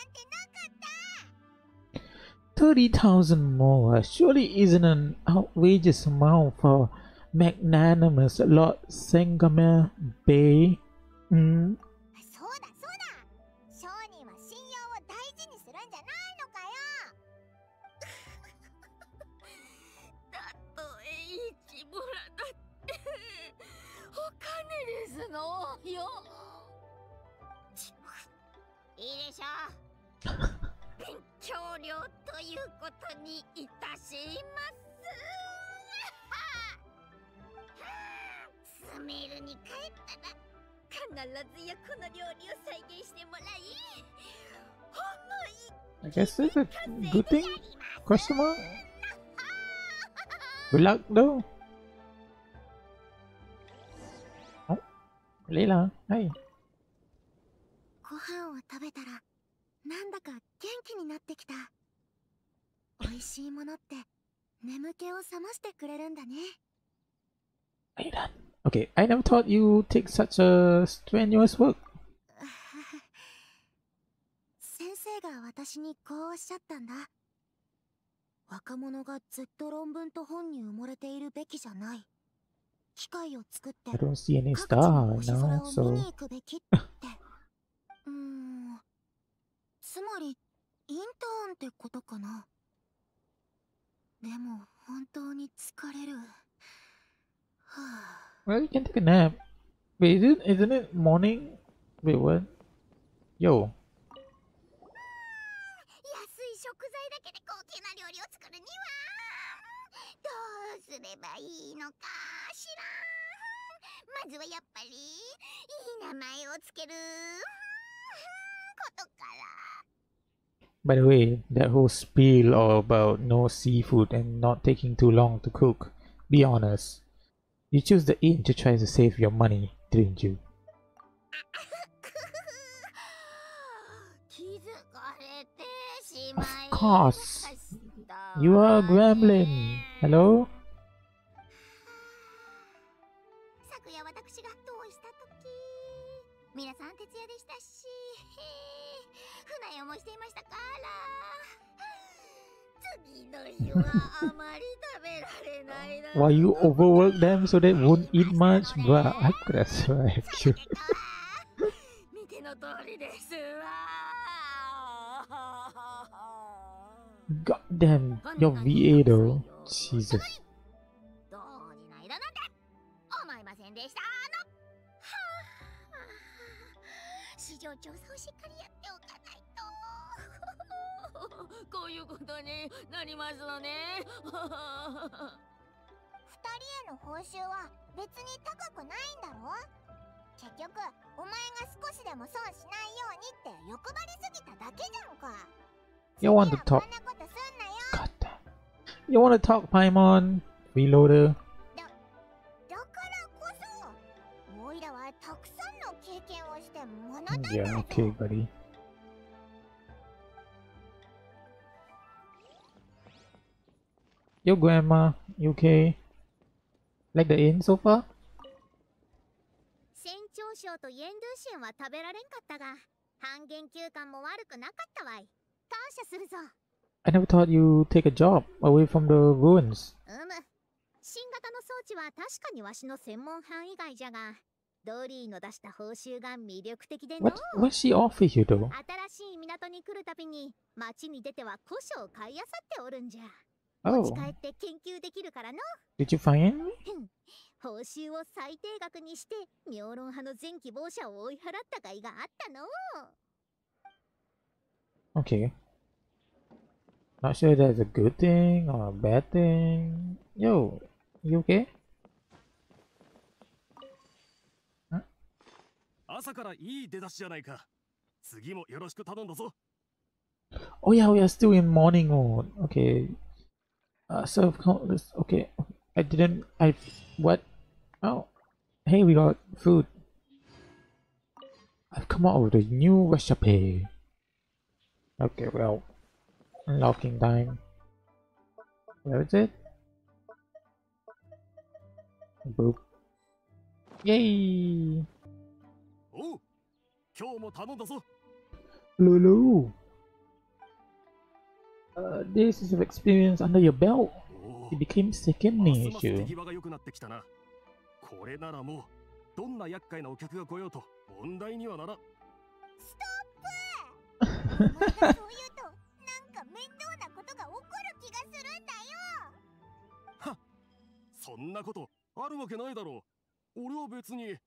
thirty thousand more surely isn't an outrageous amount for magnanimous Lord Sengame Bay. Mm. そうだそうだ、商人は信用を大事にするんじゃないのかよ。 たとえ一ボラだってお金ですのよ。いいでしょう。勉強料ということにいたします。スメルに帰ったら必ずやこの料理を再現してもらい、ほんの I guess it's a good thing? Question mark? Good luck though. Oh, Leila, hi. ご飯を食べたらなんだか元気になってきた。美味しいものって眠気を覚ましてくれるんだね。 Leila. Okay, I never thought you take such a strenuous work. 先生が私にこうおっしゃったんだ。若者がずっと論文と本に埋もれているべきじゃない。機械を作って I don't see any 各地の star 星空 now, を見に so 行くべきって。うーん。つまりインターンってことかな。でも本当に疲れる。はあ。 Well, you can take a nap. Wait, isn't isn't it morning? Wait, what? Yo. 安い食材だけで高級な料理を作るにはどうすればいいのかしら。まずはやっぱりいい名前をつけることから。 By the way, that whole spiel all about no seafood and not taking too long to cook. Be honest. You chose the inn to try to save your money, didn't you? Of course. You are a gremlin. Hello? 昨夜私がどうしたとき、皆さん徹夜でしたし、船酔いもしていましたから、次の日はあまり食べられないな。 Why you overwork them so they won't eat much? Bruh, I could have survived you. 見ての通りですわ。 God damn, your V A though. Jesus. どうにないだなんて思いませんでしたの。はあ、市場調査をしっかりやっておかないと。 こういうことになりますのね。 ふたりへの報酬は別に高くないんだろ。結局お前が少しでも損しないようにって欲張りすぎただけじゃんか。 You want to talk? God damn. You want to talk, Paimon? Reloader? だからこそおいらはたくさんの経験をして学んだんだ Yeah, ぞ。 okay, buddy. Yo, Grandma, you okay? Like the inn so far? 船長賞とエンドゥシェンは食べられんかったが、半減休館も悪くなかったわい。感謝するぞ。 I never thought you'd take a job away from the ruins. うむ。新型の装置は確かにわしの専門範囲外じゃが、ドリーの出した報酬が魅力的での。 What what she offer you though? 新しい港に来るたびに町に出ては古書を買い漁っておるんじゃ。 Oh, 持ち帰って研究できるからの。 did you find any? 報酬を最低額にして妙論派の全希望者を追い払った甲斐があったの。 Okay. Not sure that's a good thing or a bad thing. Yo, you okay? 朝からいい出だしじゃないか。次もよろしく頼んだぞ。 Oh yeah, we are still in morning mode. Okay. Uh, serve countless. Okay. I didn't. I. What? Oh. Hey, we got food. I've come up with a new recipe. Okay, well. Unlocking time. Where is it? Boop. Yay! おう、今日も頼んだぞ。 Lulu! Uh, this is of experience under your belt. おお、 It became second ますます手 nature. 際が良くなってきたな。これならもうどんな厄介なお客が来ようと問題にはならん。 お前がそう言うとなんか面倒なことが起こる気がするんだよ。 はっ、そんなことあるわけないだろう。俺は別に。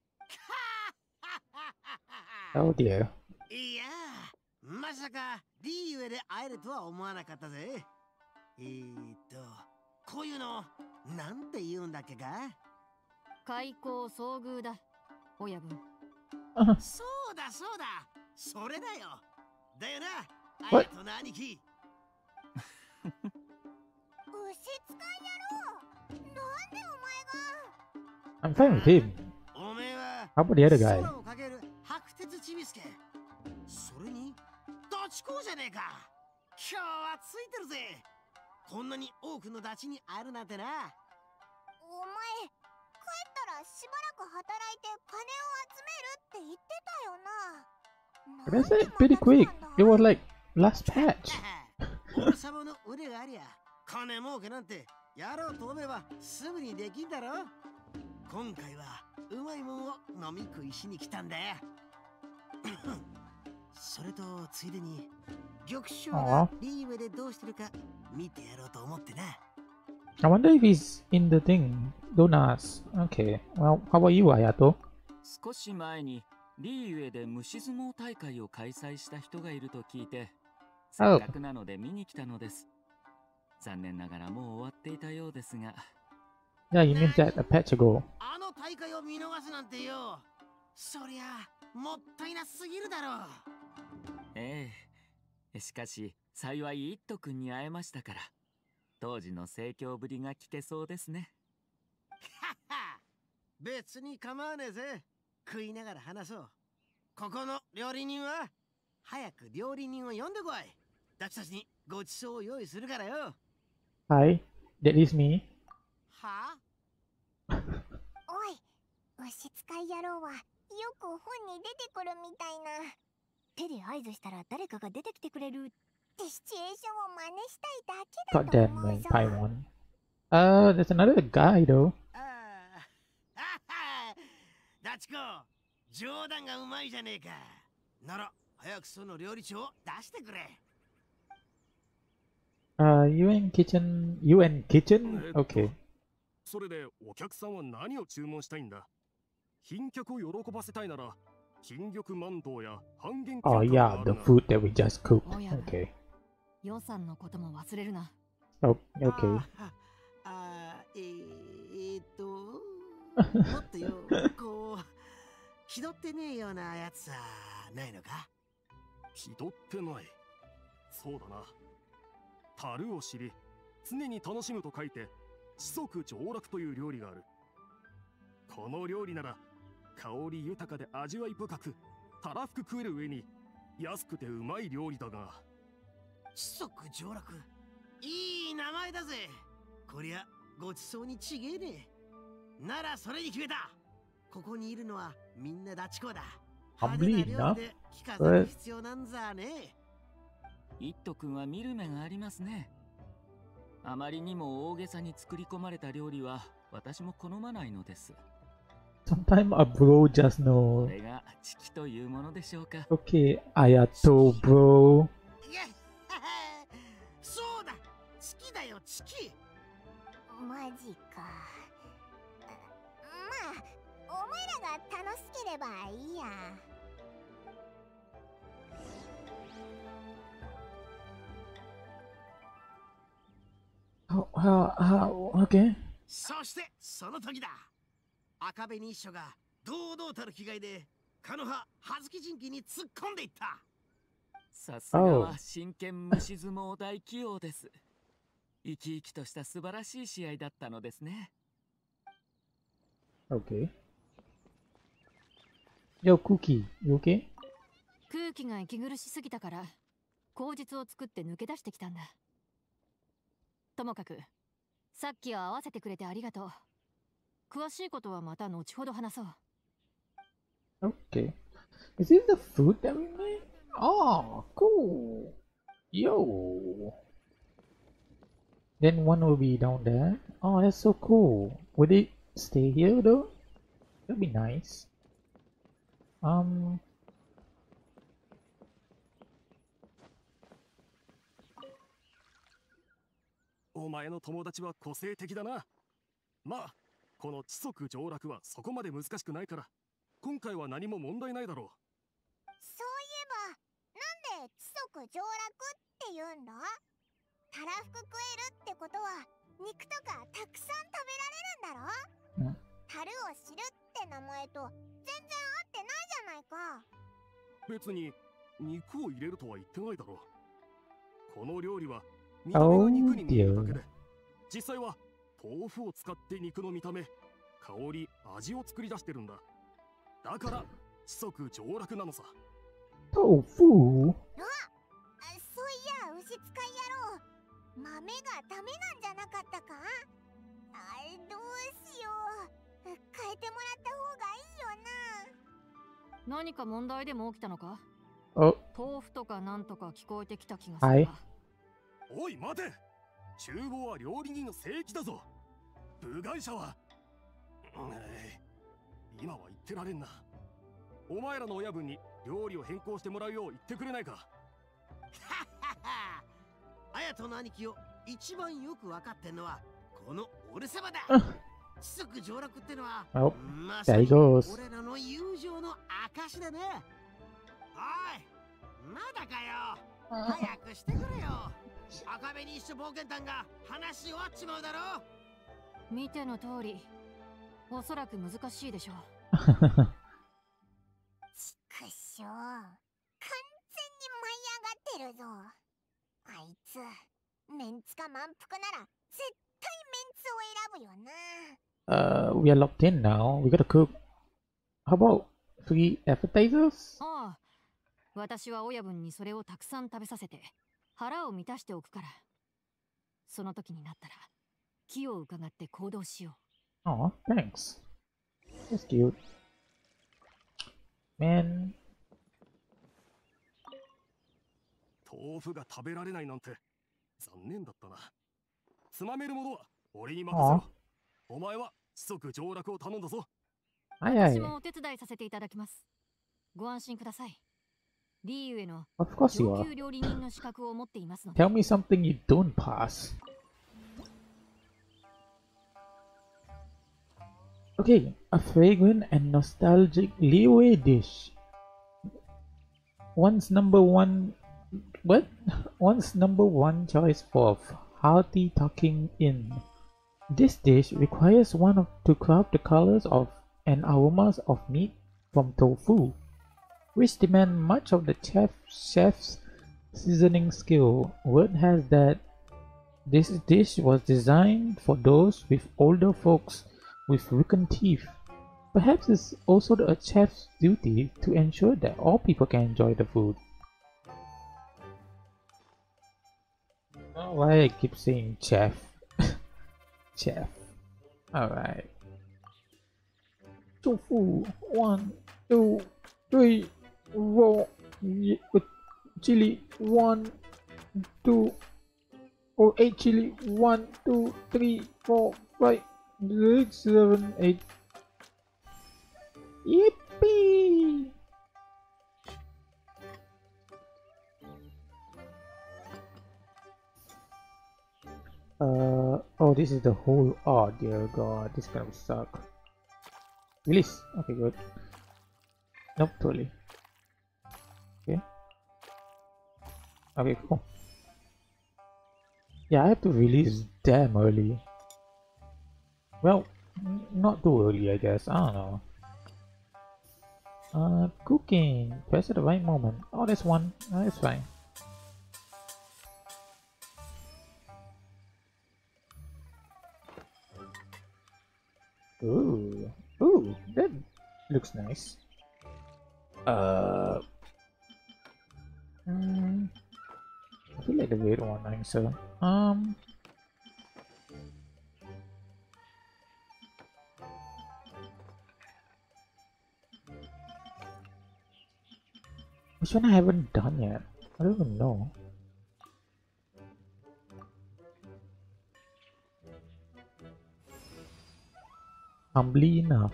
Oh dear. いやー、まさかリーユエで会えるとは思わなかったぜ。えーっと、こういうのなんて言うんだっけか。 開口遭遇だ、親分。 そうだそうだ、それだよ。だよな、あ What? りがとうな兄貴。 牛使い野郎、なんでお前が。 I'm fine with him. おめえは How about the other guy? 空をかける白鉄ちびすけ。それにダチ公じゃねえか。今日はついてるぜ。こんなに多くのダチに会えるなんてな。 お前、帰ったらしばらく働いて金を集めるって言ってたよな。 But that's like pretty quick. It was like last patch. 俺様の腕がありゃ金儲けなんてやろうと思えばすぐにできんだろ。今回はうまいもんを飲み食いしに来たんだよ。 それとついでに玉将あがリーウェでどうしてるか見てやろうと思ってな。 I wonder if he's in the thing. Don't ask. Okay. Well, how about you, Ayato? 少し前にリーウェで虫相撲大会を開催した人がいると聞いて、せっかくなので見に来たのです。残念ながらもう終わっていたようですが。 Yeah, you missed that a patch ago. あの大会を見逃すなんてよ。そりゃもったいなすぎるだろう。 ええ。しかし幸い一斗くんに会えましたから、当時の盛況ぶりが聞けそうですね。 はっは、別に構わねえぜ。食いながら話そう。ここの料理人は早く料理人を呼んでこい。私たちにごちそうを用意するからよ。 Hi, that is me. はおい、牛使い野郎はよく本に出てくるみたいな。手で合図したら誰かが出てきてくれるってシチュエーションを真似したいだけだ God と damn 思う man, ぞ。 Paimon. Uh, there's another guy though. ああ、はは、ダチコ、冗談がうまいじゃねえか。なら早くその料理長を出してくれ。 Uh, you in kitchen? You in kitchen? えっと Okay. それでお客さんは何を注文したいんだ？賓客を喜ばせたいなら金玉万灯や半減 Oh yeah, the food that we just cooked. Oh yeah. Okay. 予算のことも忘れるな。 Oh, okay. ああ、えー、えー、っともっとよ、こう気取ってねえようなやつさないのか？ 気取ってない。そうだな。樽を知り常に楽しむと書いて知足常楽という料理がある。この料理なら香り豊かで味わい深くたらふく食える上に安くてうまい料理だが。 知足常楽、いい名前だぜ。こりゃごちそうにちげえねえ。ならそれに決めた。ここにいるのはみんなダチコだ。派手な料理で着飾る必要なんざね。 一斗くんは見る目がありますね。あまりにも大げさに作り込まれた料理は私も好まないのです。 Sometimes a bro just こ know. れがチキというものでしょうか。 Okay, Ayato bro. いや、そうだ、チキだよ、チキ。 マジか。まあ、お前らが楽しければいいや。 How, how, how, okay. そしてその時だ。赤紅一緒が堂々たる気概でカノハ葉月陣記に突っ込んでいった。 さすがは真剣虫相撲大器用です。生き生きとした素晴らしい試合だったのですね。 Okay. Yo, Cookie, you okay? 空気が息苦しすぎたから口実を作って抜け出してきたんだ。ともかくさっきは合わせてくれてありがとう。詳しいことはまた後ほど話そう。 Okay. Is it the food that we made? Oh, cool. Yo. Then one will be down there. Oh, that's so cool. Would it stay here though? That'd be nice. Um. お前の友達は個性的だな。まあこの知足常楽はそこまで難しくないから今回は何も問題ないだろう。 そういえば、なんで知足常楽って言うんだ？たらふく食えるってことは肉とかたくさん食べられるんだろ？ ん樽を知るって名前と全然合ってないじゃないか。 別に肉を入れるとは言ってないだろう。この料理は見た目が肉に見えるだけで、実際は豆腐を使って肉の見た目、香り、味を作り出してるんだ。だから知足常楽なのさ。 Tofu? あ、そういや牛使い野郎、豆がダメなんじゃなかったか？あれどうしよう。変えてもらった方がいいよな。 何か問題でも起きたのか？ Oh, 豆腐とかなんとか聞こえてきた気がするが。 はいおい待て、厨房は料理人の聖域だぞ。部外者は、うん、今は言ってられんな。 お前らの親分に料理を変更してもらうよう言ってくれないか。 綾人の兄貴を一番よく分かってんのはこの俺様だ。知足常楽ってのは、 Oh, まさ there に he goes. 俺らの友情の証だね。おい、まだかよ。早くしてくれよ。赤紅一緒冒険団が話し終わっちまうだろ。 見ての通り、おそらく難しいでしょう。 ちくしょう。完全に舞い上がってるぞ。あいつ、メンツか満腹なら絶対メンツを選ぶよな。 Uh, we are locked in now. We gotta cook. How about three appetizers? ああ、私は親分にそれをたくさん食べさせて腹を満たしておくから、その時になったら気を伺って行動しよう。 Oh, thanks. That's cute. Man. 豆腐が食べられないなんて残念だったな。つまめるものは俺に任せろ。お前は知足常楽を頼んだぞ。 はいはい。 私もお手伝いさせていただきます。ご安心ください。リーユへの Of course you 上 are. 級料理人の資格を持っていますので。 Tell me something you don't pass. Okay, a fragrant and nostalgic Liyue dish. One's number one, what? One's number one choice for hearty tucking in. This dish requires one of, to craft the colors of and aromas of meat from tofu, which demand much of the chef, chef's seasoning skill. Word has that this dish was designed for those with older folks with weakened teeth. Perhaps it's also a chef's duty to ensure that all people can enjoy the food. I don't know why I keep saying chef. Chef. Alright. Tofu. One, two, three, four. Chili. One, two. Oh, eight chili. One, two, three, four, five, six, seven, eight. Yippee! Uh, oh, this is the whole. Oh, dear God, this is gonna suck. Release. Okay, good. Nope, totally. Okay. Okay, cool. Yeah, I have to release damn early. Well, not too early, I guess. I don't know. Uh, cooking. Press at the right moment. Oh, there's one. Oh, that's fine. Ooh, ooh, that looks nice. Uh, mm, I feel like the red one nicer. Um, which one I haven't done yet? I don't even know. Humbly enough.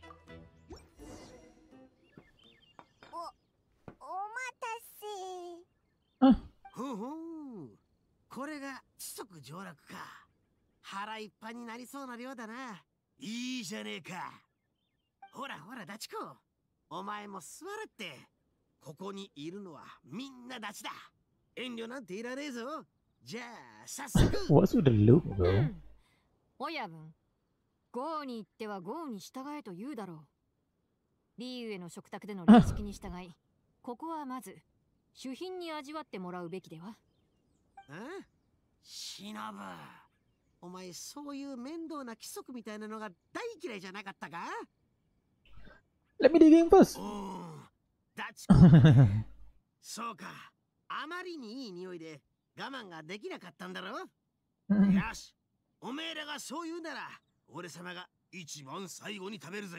お、お待たせ。 あ、 ほうほう。これが知足常楽か。腹いっぱいになりそうな量だな。いいじゃねえか。ほらほら、ダチコ。お前も座れって。ここにいるのはみんなダチだ。遠慮なんていらねえぞ。じゃあ、早速。 What's with the look, bro? うん。親分。豪に言っては豪に従えと言うだろう。リーユへの食卓での良識に従い、ここはまず主賓に味わってもらうべきでは。 え？忍ぶ。お前そういう面倒な規則みたいなのが大嫌いじゃなかったか？ Let me dig in first. おお、ダチコ。そうか。あまりにいい匂いで我慢ができなかったんだろ？よし。おめえらがそう言うなら。俺様が一番最後に食べるぜ。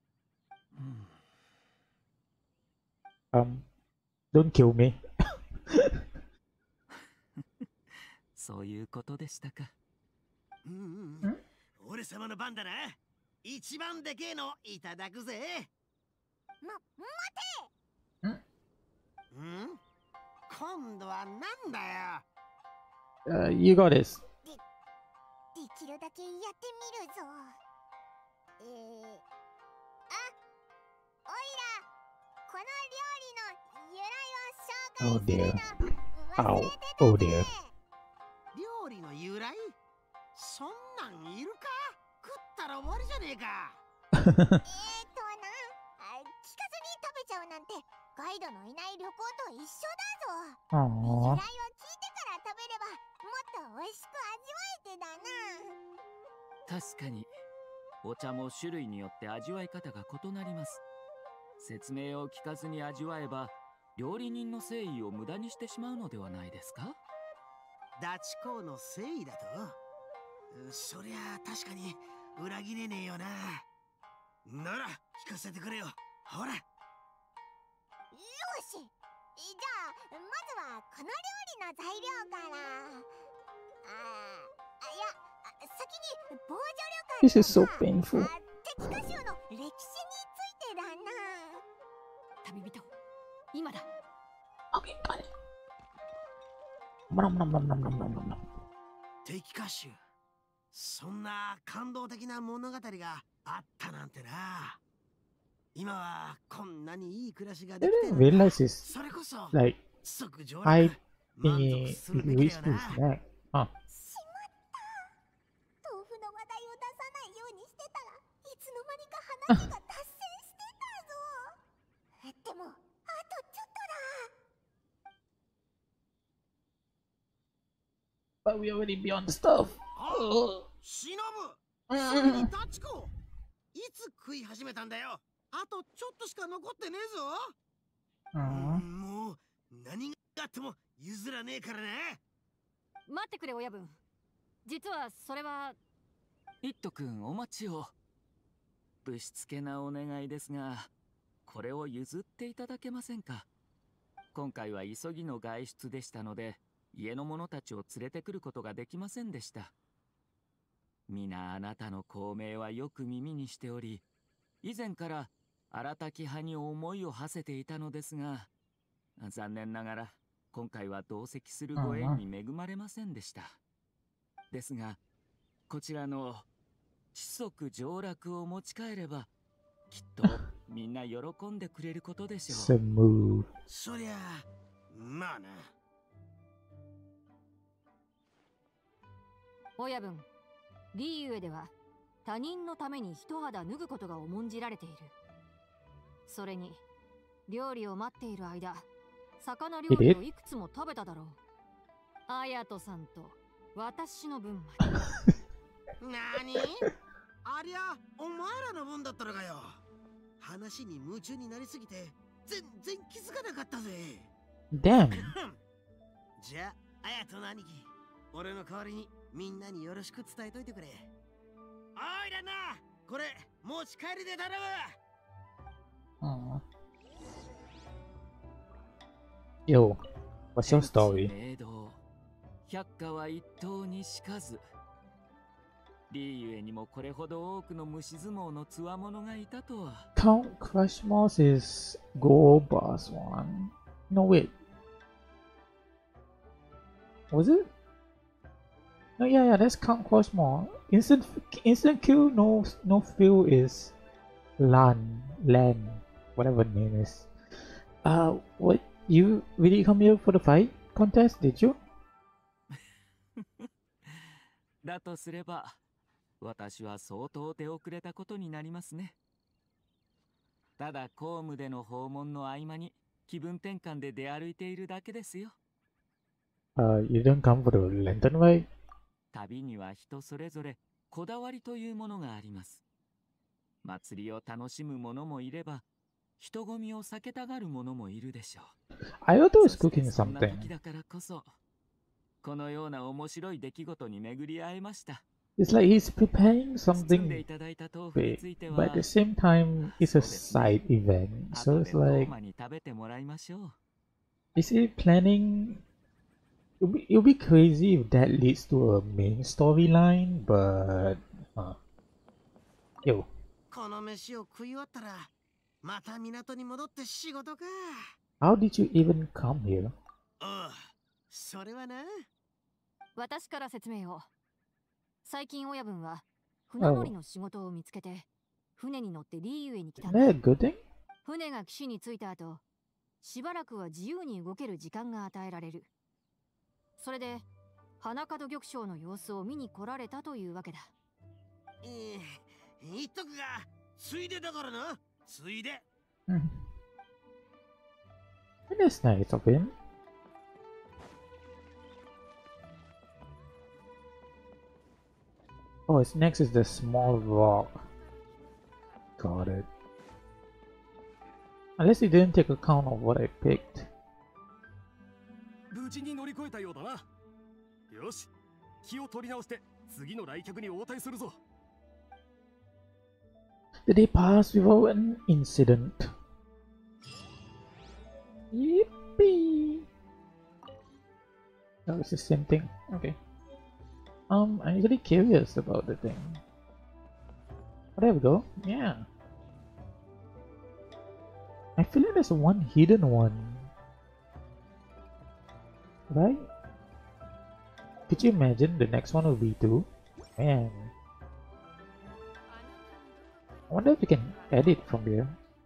Um, don't kill me. そういうことでしたか。 うんうん。俺様の番だな。一番でけえのいただくぜ。 ま、待て。 ん？今度はなんだよ。 Uh, you got this. で、できるだけやってみるぞ。えー、あ、おいら、この料理の由来を紹介するの忘れてた Oh, oh ぜ。 dear. 料理の由来？そんなんいるか？食ったら終わりじゃねえか。 えーとな、あ、聞かずに食べちゃうなんてガイドのいない旅行と一緒だぞ。由 Aww. 来を聞いてから食べればもっと美味しく味わえてだな。 確かにお茶も種類によって味わい方が異なります。説明を聞かずに味わえば料理人の誠意を無駄にしてしまうのではないですか？ ダチ公の誠意だと？そりゃあ確かに裏切れねえよな。なら聞かせてくれよ。ほら。 よし、じゃあまずはこの料理の材料から。ああ、いや、先に防除旅 This 館 is so とか painful. あ敵歌集の歴史についてだな。 旅人、今だ。 Okay, got it. Nom, nom, nom, nom, nom, nom, nom. 敵歌集。そんな感動的な物語があったなんてな。今はこんなにいい暮らしがで I きて didn't るんだ。 realize it's それこそ like 即上 I 陸。満 thingy 足するべき released だよ this な。 neck. Huh. しまった。豆腐の話題を出さないようにしてたらいつの間にか話が脱線してたぞ。でもあとちょっとだ。 But we already beyond the stuff. あ、忍ぶ。それにダチコ。いつ食い始めたんだよ。あとちょっとしか残ってねえぞ。 Aww. もう何があっても譲らねえからね。 待ってくれ親分。実はそれは。 イット君お待ちを。ぶしつけなお願いですが、これを譲っていただけませんか？今回は急ぎの外出でしたので、家の者たちを連れてくることができませんでした。皆あなたの功名はよく耳にしており、以前から荒滝派に思いを馳せていたのですが、残念ながら今回は同席するご縁に恵まれませんでした。ですが、こちらの知足上洛を持ち帰れば、きっとみんな喜んでくれることでしょう。 Smooth. そりゃあ、まあな。 親分、リーユエでは他人のために一肌脱ぐことが重んじられている。それに料理を待っている間、魚料理をいくつも食べただろう。アヤトさんと私の分まで。 なに？ありゃお前らの分だったのかよ。話に夢中になりすぎて全然気づかなかったぜ。 Damn. じゃあ、あやとの兄貴、俺の代わりにみんなによろしく伝えといてくれ。おいらな、これ持ち帰りで頼む。 Aww. Yo, what's your story? 明道、百花は一頭にしかず。リーゆえにもこれほど多くの虫相撲のつわものがいたとは。 Count Crushmoss is Gold Boss one. No, wait. Was it? No, yeah, yeah, that's Count Crushmore. Instant, instant kill, no, no fill is Lan, Lan, whatever the name is. Uh, what? You really come here for the fight contest, did you? だとすれば、私は相当出遅れたことになりますね。ただ公務での訪問の合間に気分転換で出歩いているだけですよ。 Uh, you didn't come for the lantern fight? 旅には人それぞれこだわりというものがあります。祭りを楽しむ者もいれば、人混みを避けたがる者もいるでしょう。 Ayato is cooking そんな something. 時だからこそ、このような面白い出来事に巡り会えました。 It's like he's preparing 包んで something いただいた豆腐に big, ついて but は at the same time, it's a side event. 後 So で it's トー like, マに食べてもらいましょう。 is he planning? It'll be, it'll be crazy if that leads to a main storyline, but uh, yo, この飯を食い終わったらまた港に戻って仕事か。 How did you even come here? ああ、それはな。 私から説明を。最近親分は船乗りの仕事を見つけて、船に乗ってリーユエに来たんだ。 Isn't that a good thing? 船が岸に着いた後、しばらくは自由に動ける時間が与えられる。それで花門玉章の様子を見に来られたというわけだ。 えー、言っとくが、ついでだからな。ついで。 Hmm. That's nice of him. Oh, his next is the small rock. Got it. Unless he didn't take account of what I picked. 無事に乗り越えたようだな。よし、気を取り直して次の来客に応対するぞ。 The day passed without an incident. Yippee! Oh, it's the same thing. Okay. Um, I'm really curious about the thing. Oh, there we go. Yeah. I feel like there's one hidden one. Right? Could you imagine the next one will be two? Man. I wonder if we can edit from here.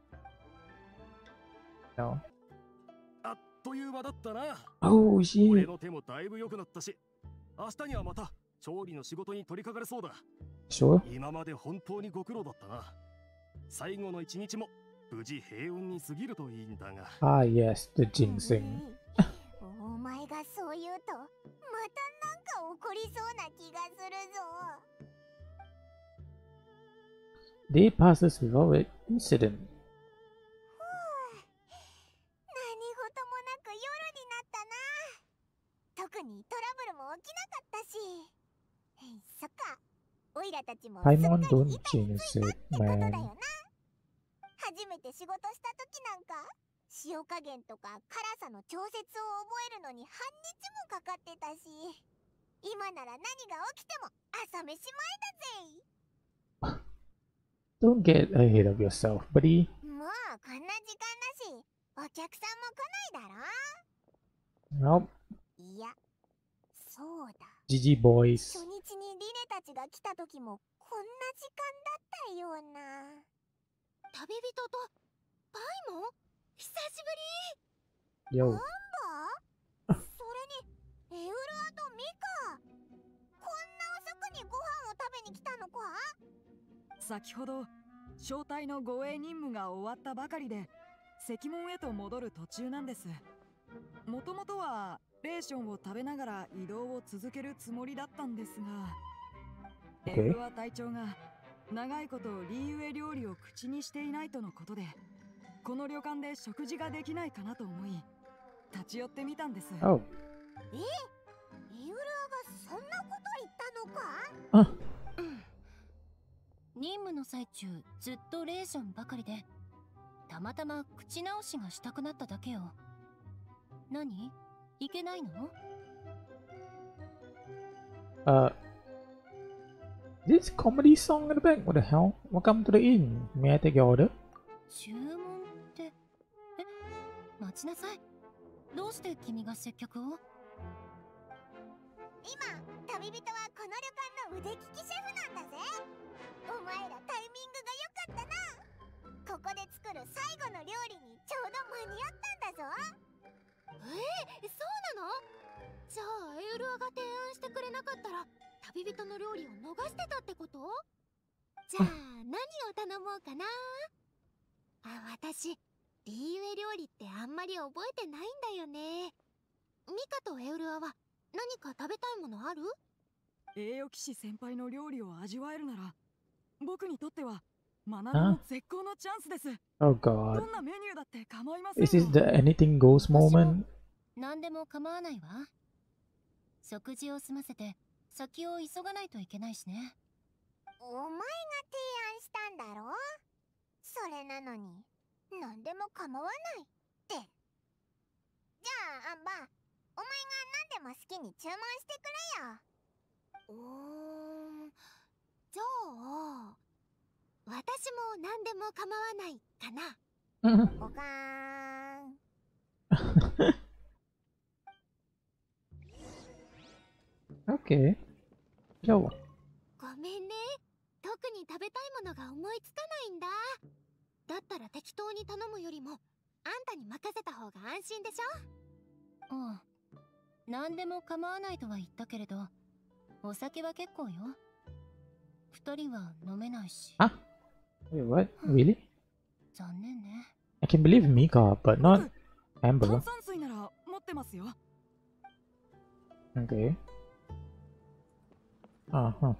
No. あっという間だったな。 Oh 俺 shit. の手もだいぶ良くなったし、明日にはまた調理の仕事に取り掛かれそうだ。 Sure. 今まで本当にご苦労だったな。最後の一日も無事平穏に過ぎるといいんだが。 Ah yes, the ginseng. お前がそう言うとまたなんか起こりそうな気がするぞ。 Day passes without an incident. 何事もなく夜になったな。特にトラブルも起きなかったし。そっか、オイラたちもすっかり Paimon 板 don't についた change って it, ことだよ man. な。初めて仕事した時なんか塩加減とか辛さの調節を覚えるのに半日もかかってたし、今なら何が起きても朝飯前だぜ。 Don't get ahead of yourself, buddy. もうこんな時間だし、お客さんも来ないだろ。 Nope. いや、そうだ。 G G boys. 初日にリネたちが来た時もこんな時間だったような。 旅人とパイモン、久しぶり。 Yo. バーそれにエウルアとミカ、こんな遅くにご飯を食べに来たのか。 先ほど招待の護衛任務が終わったばかりで石門へと戻る途中なんです。もともとはレーションを食べながら移動を続けるつもりだったんですが、 Okay. エウルア隊長が長いことリーユエ料理を口にしていないとのことで、この旅館で食事ができないかなと思い立ち寄ってみたんです。 Oh. え、エウルアがそんなこと言ったのか。 Uh. 任務の最中ずっとレーションばかりで、たまたま口直しがしたくなっただけよ。何？いけないの？ Uh. This comedy song in the back? What the hell? Welcome to the inn. May I take your order? 注文って？え、待ちなさい。どうして君が接客を？ 今、旅人はこの旅館の腕利きシェフなんだぜ。お前らタイミングが良かったな。ここで作る最後の料理にちょうど間に合ったんだぞ。 えー、そうなの？じゃあエウルアが提案してくれなかったら旅人の料理を逃してたってこと？じゃあ何を頼もうかな。あ、私リーユエ料理ってあんまり覚えてないんだよね。ミカとエウルアは何か食べたいものある？ 栄誉騎士先輩の料理を味わえるなら僕にとっては学びの絶好のチャンスです。 Oh ど god. んなメニューだって構いません Is よ。 this the anything goes moment? 何でも構わないわ。食事を済ませて先を急がないといけないしね。 お前が提案したんだろ。それなのに何でも構わないって。じゃあアンバー、お前が何でも好きに注文してくれよ。 おーん、じゃあ私も何でも構わないかな。 おかーん。 Okay. Yo. ごめんね。特に食べたいものが思いつかないんだ。だったら適当に頼むよりもあんたに任せた方が安心でしょ。 うん。何でも構わないとは言ったけれど、お酒は結構よ。二人は飲めないし。 Huh? Wait, what? Really? 残念ね。 I can believe Mika, but not 炭 Amber. 酸水なら持ってますよ。 Okay. Uh-huh.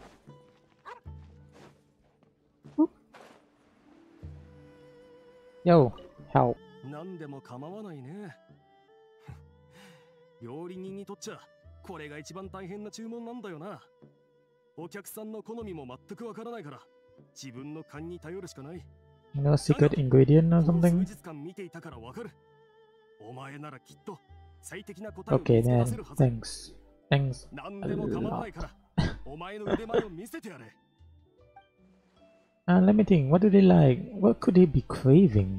Whoop. Yo, help. 何でも構わないね。料理人にとっちゃこれが一番大変な注文なんだよな。お客さんの好みも全くわからないから自分の勘に頼るしかない。 No secret ingredient or この数 something? 日間見ていたからわかる。お前ならきっと最適な答えを Okay 見つけ出 then. せるはず。 Thanks. Thanks 何 a でも構わない lot. からお前の腕前を見せてやれ。 Uh, let me think. What do they like? What could they be craving?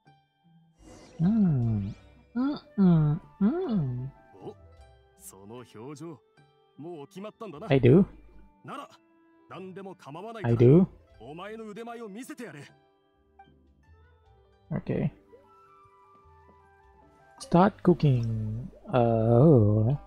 Hmm. Mm. Mm. Mm. お、その表情もう決まったんだな。 I do. なら何でも構わないか I ら do. お前の腕前を見せてやれ。 Okay. Start cooking. Oh.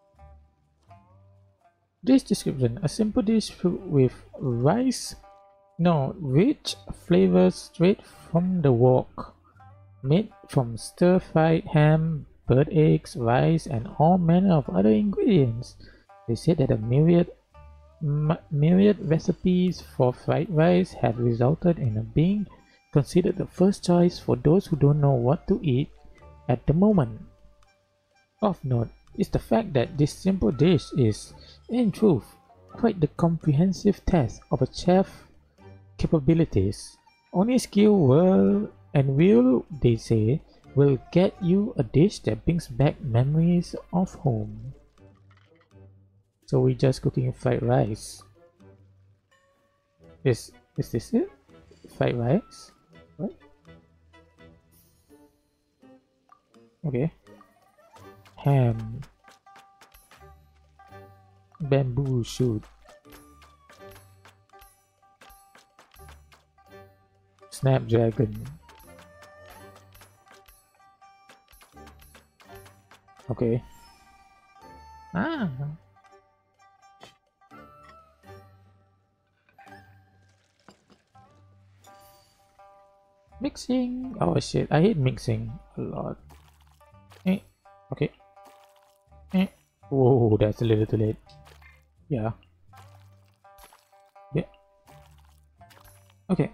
Dish description: a simple dish with rice, no, rich flavors straight from the wok, made from stir-fried ham, bird eggs, rice, and all manner of other ingredients. They said that a myriad, m- myriad recipes for fried rice have resulted in it being considered the first choice for those who don't know what to eat at the moment. Of note is the fact that this simple dish is, in truth, quite the comprehensive test of a chef's capabilities. Only skill will and will, they say, will get you a dish that brings back memories of home. So we just cooking fried rice. Is is this it? Fried rice? What? Okay. Ham. Bamboo shoot. Snapdragon. Okay. Ah. Mixing. Oh shit, I hate mixing a lot. Eh. Okay. Eh. Whoa, that's a little too late. Yeah. Yeah. Okay.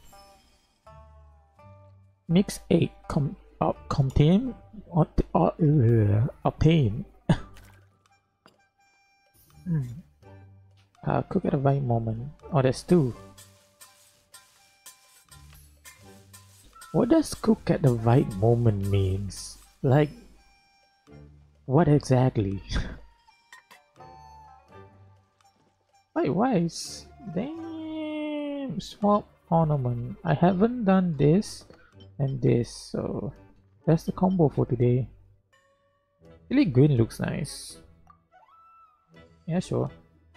Mix eight. Com. Uh, contain. Or, or, uh, obtain. Hmm. Uh, cook at the right moment. Oh, that's two. What does cook at the right moment means? Like, what exactly? White rice. Damn. Swap ornament. I haven't done this and this, so that's the combo for today. Really, green looks nice. Yeah, sure.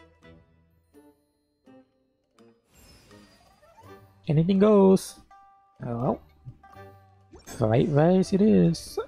Anything goes. Oh, fried rice it is.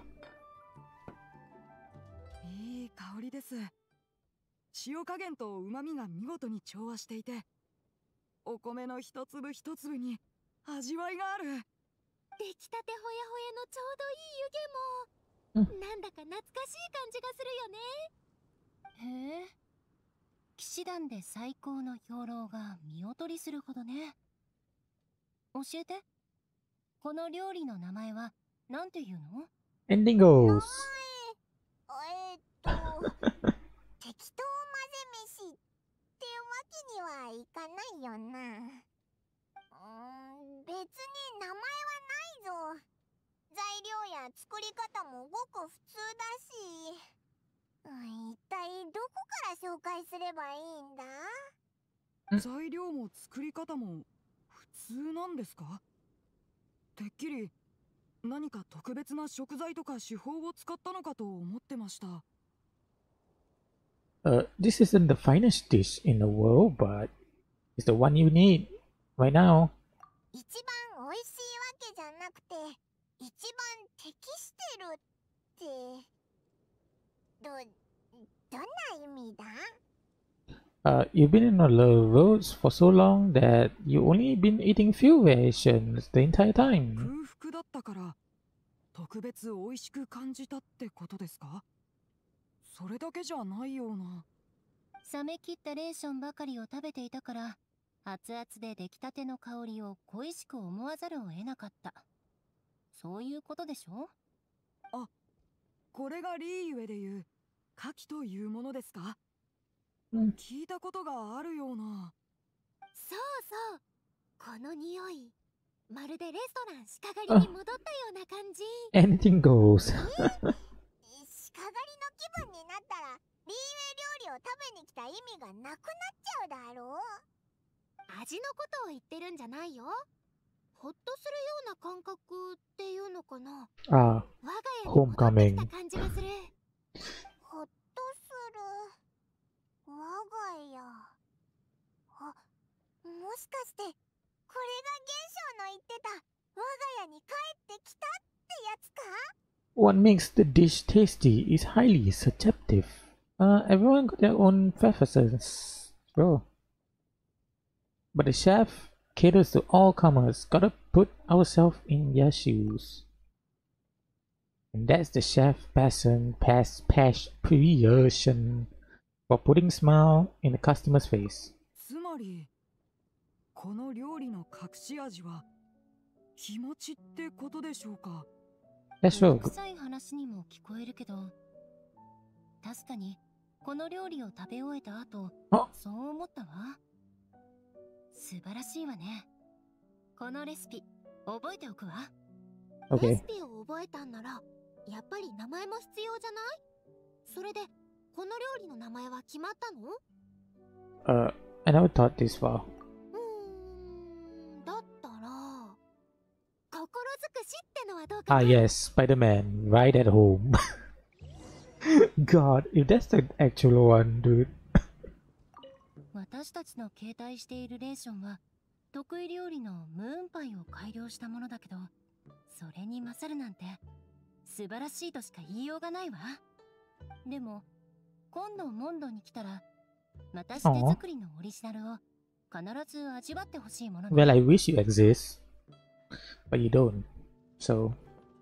いい香りです。塩加減と旨味が見事に調和していて、お米の一粒一粒に味わいがある。 出来たてほやほやのちょうどいい湯気も、なんだか懐かしい感じがするよね。 へえ。騎士団で最高の兵糧が見劣りするほどね。教えて。この料理の名前はなんていうの？ Ending goes. えっと適当混ぜ飯ってわけにはいかないよな。うーん、別に名前はないぞ。材料や作り方もごく普通だし、うん、一体どこから紹介すればいいんだ？ 材料も作り方も普通なんですか？てっきり何か特別な食材とか手法を使ったのかと思ってました。 Uh, this isn't the finest dish in the world, but it's the one you need right now. 一番美味しいわけじゃなくて、一番適してるって、ど、どんな意味だ？ Uh, you've been in the roads for so long that you've only been eating few variations the entire time. 空腹だったから特別美味しく感じたってことですか？それだけじゃないような。 冷め切ったレーションばかりを食べていたから、熱々で出来たての香りを恋しく思わざるを得なかった。そういうことでしょ？ あ、これがリーユエでいう牡蠣というものですか？ うん、 聞いたことがあるような。 そうそう、この匂い、まるでレストラン鹿狩りに戻ったような感じ。 Anything goes. 鹿狩りの気分になったら、リーユエ料理を食べに来た意味がなくなっちゃうだろう。 味のことを言ってるんじゃないよ。ほっとするような感覚っていうのかな。 ああ、 我が家に戻ってきた感じがする。 ほっとする。我が家。あ、もしかして、これが玄翔の言ってた我が家に帰ってきたってやつか？ What makes the dish tasty is highly subjective. Uh, everyone got their own preferences. Sure. But the chef caters to all comers. Gotta put ourselves in their shoes. And that's the chef passion, pass, passion, passion for putting smile in the customer's face. つまり、この料理の隠し味は気持ちってことでしょうか ？That's right. 臭い話にも聞こえるけど、確かにこの料理を食べ終えた後、そう思ったわ。素晴らしいわね。このレシピ覚えておくわ。 Okay. レシピを覚えたんなら、やっぱり名前も必要じゃない？それでこの料理の名前は決まったの？ Uh, I never thought this far. うーん、だったら心尽くしってのはどうかな？ Ah, yes, Spider-Man, right at home. God, if that's the actual one, dude. 私たちの携帯しているレーションは得意料理のムーンパイを改良したものだけど、それに勝るなんて素晴らしいとしか言いようがないわ。でも今度モンドに来たら、私手作りのオリジナルを必ず味わってほしいもの。 Well, I wish you exist, but you don't. So,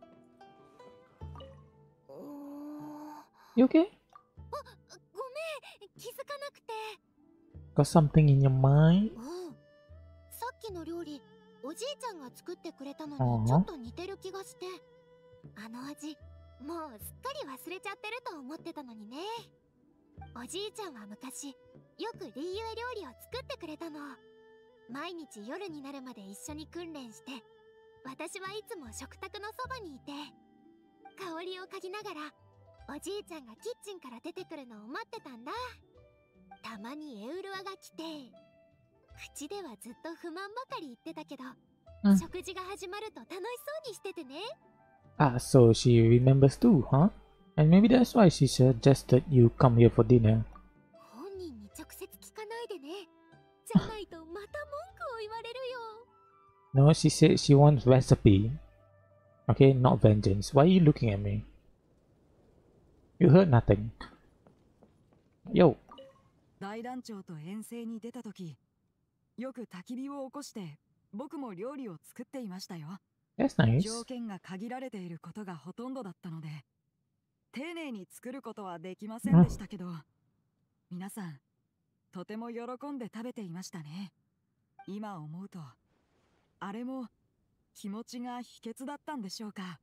you okay? あ、ごめん、気づかなくて。 Got something in your mind? うん。さっきの料理、おじいちゃんが作ってくれたのにちょっと似てる気がして、あの味、もうすっかり忘れちゃってると思ってたのにね。おじいちゃんは昔、よくリーユエ料理を作ってくれたの。毎日夜になるまで一緒に訓練して、私はいつも食卓のそばにいて、香りを嗅ぎながら、おじいちゃんがキッチンから出てくるのを待ってたんだ。たまにエウルアが来て、口ではずっと不満ばかり言ってたけど、 うん、 食事が始まると楽しそうにしててね。 Ah, so she remembers too, huh? And maybe that's why she suggested you come here for dinner. 本人に直接聞かないでね。じゃないとまた文句を言われるよ。 No, she said she wants recipe. Okay, not vengeance. Why are you looking at me? You heard nothing. Yo. 大団長と遠征に出た時、よく焚き火を起こして僕も料理を作っていましたよ。 That's nice. 条件が限られていることがほとんどだったので、丁寧に作ることはできませんでしたけど、皆さんとても喜んで食べていましたね。今思うと、あれも気持ちが秘訣だったんでしょうか。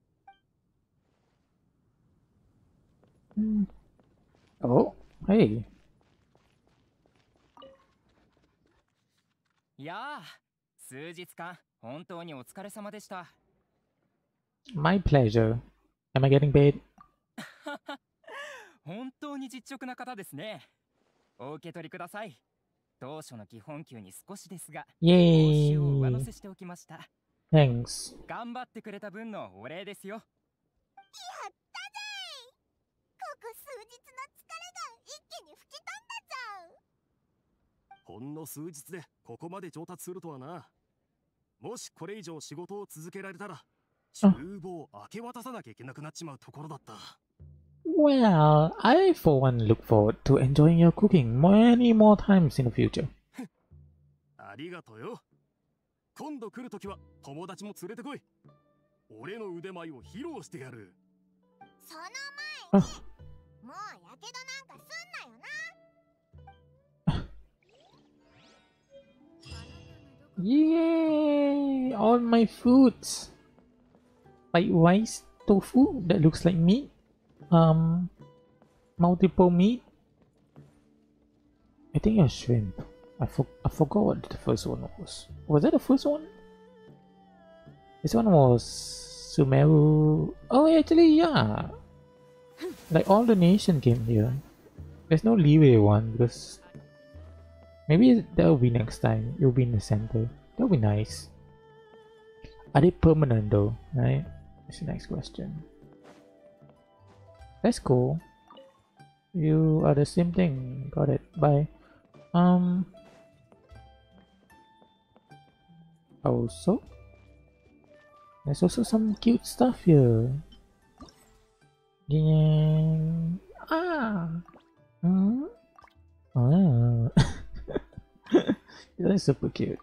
Mm. Oh, hey. いやあ、数日間本当にお疲れ様でした。 My pleasure. Am I getting paid? 本当に実直な方ですね。お受け取りください。当初の基本給に少しですが、報酬を上乗せしておきました。 Thanks. 頑張ってくれた分のお礼ですよ。 やったぜい。ここ数日の疲れが一気に吹き飛んだじゃん。 ほんの数日でここまで上達するとはな。もしこれ以上仕事を続けられたら厨房を明け渡さなきゃいけなくなっちまうところだった。 Well, I for one look forward to enjoying your cooking many more times in the future. ありがとうよ。今度来るときは友達も連れてこい。俺の腕前を披露してやる。 その前にもうやけどなんかすんなよな。 Yay! All my foods! Like rice, tofu that looks like meat. Um, multiple meat. I think a shrimp. I, for I forgot what the first one was. Was that the first one? This one was Sumeru. Oh, actually, yeah. Like all the nation came here. There's no leeway one because maybe that will be next time. It will be in the center. That will be nice. Are they permanent though? Right? That's the next question. That's cool. You are the same thing. Got it. Bye. Um. Also, there's also some cute stuff here. Ding. Ah. Hmm. Ah. That's super cute.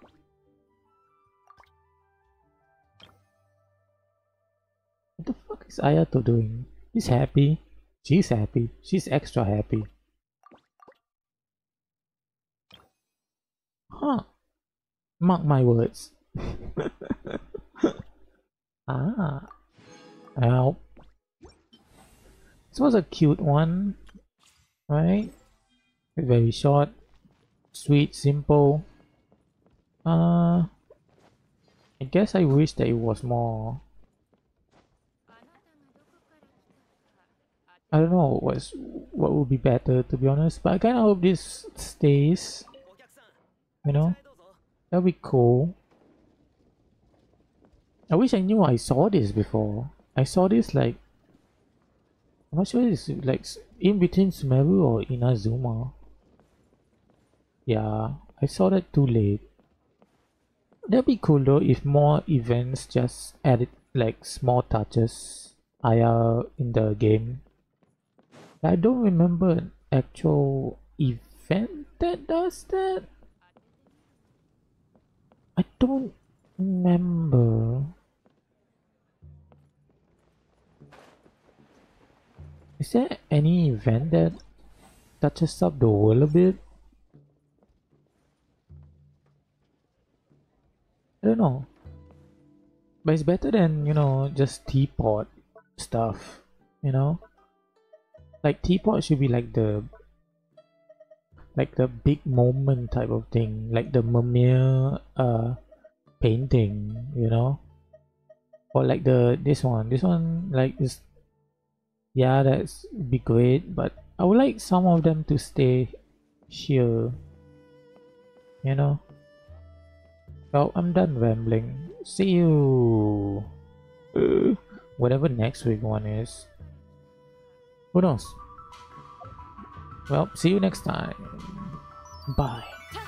What the fuck is Ayato doing? He's happy. She's happy. She's extra happy. Huh. Mark my words. Ah. Well. This was a cute one. Right? Very short. Sweet, simple. Uh. I guess I wish that it was more. I don't know what's what would be better, to be honest, but I kind of hope this stays. You know, that'd be cool. I wish I knew I saw this before. I saw this like I'm not sure it's like in between Sumeru or Inazuma. Yeah, I saw that too late. That'd be cool though if more events just added like small touches higher in the game. I don't remember an actual event that does that. I don't remember. Is there any event that touches up the world a bit? I don't know. But it's better than, you know, just teapot stuff, you know? Like teapot should be like the like the big moment type of thing, like the Mimir uh painting, you know, or like the this one. This one like is yeah, that's be great, but I would like some of them to stay here, you know. Well, I'm done rambling. See you. Uh, whatever next week one is. Who knows? Well, see you next time. Bye.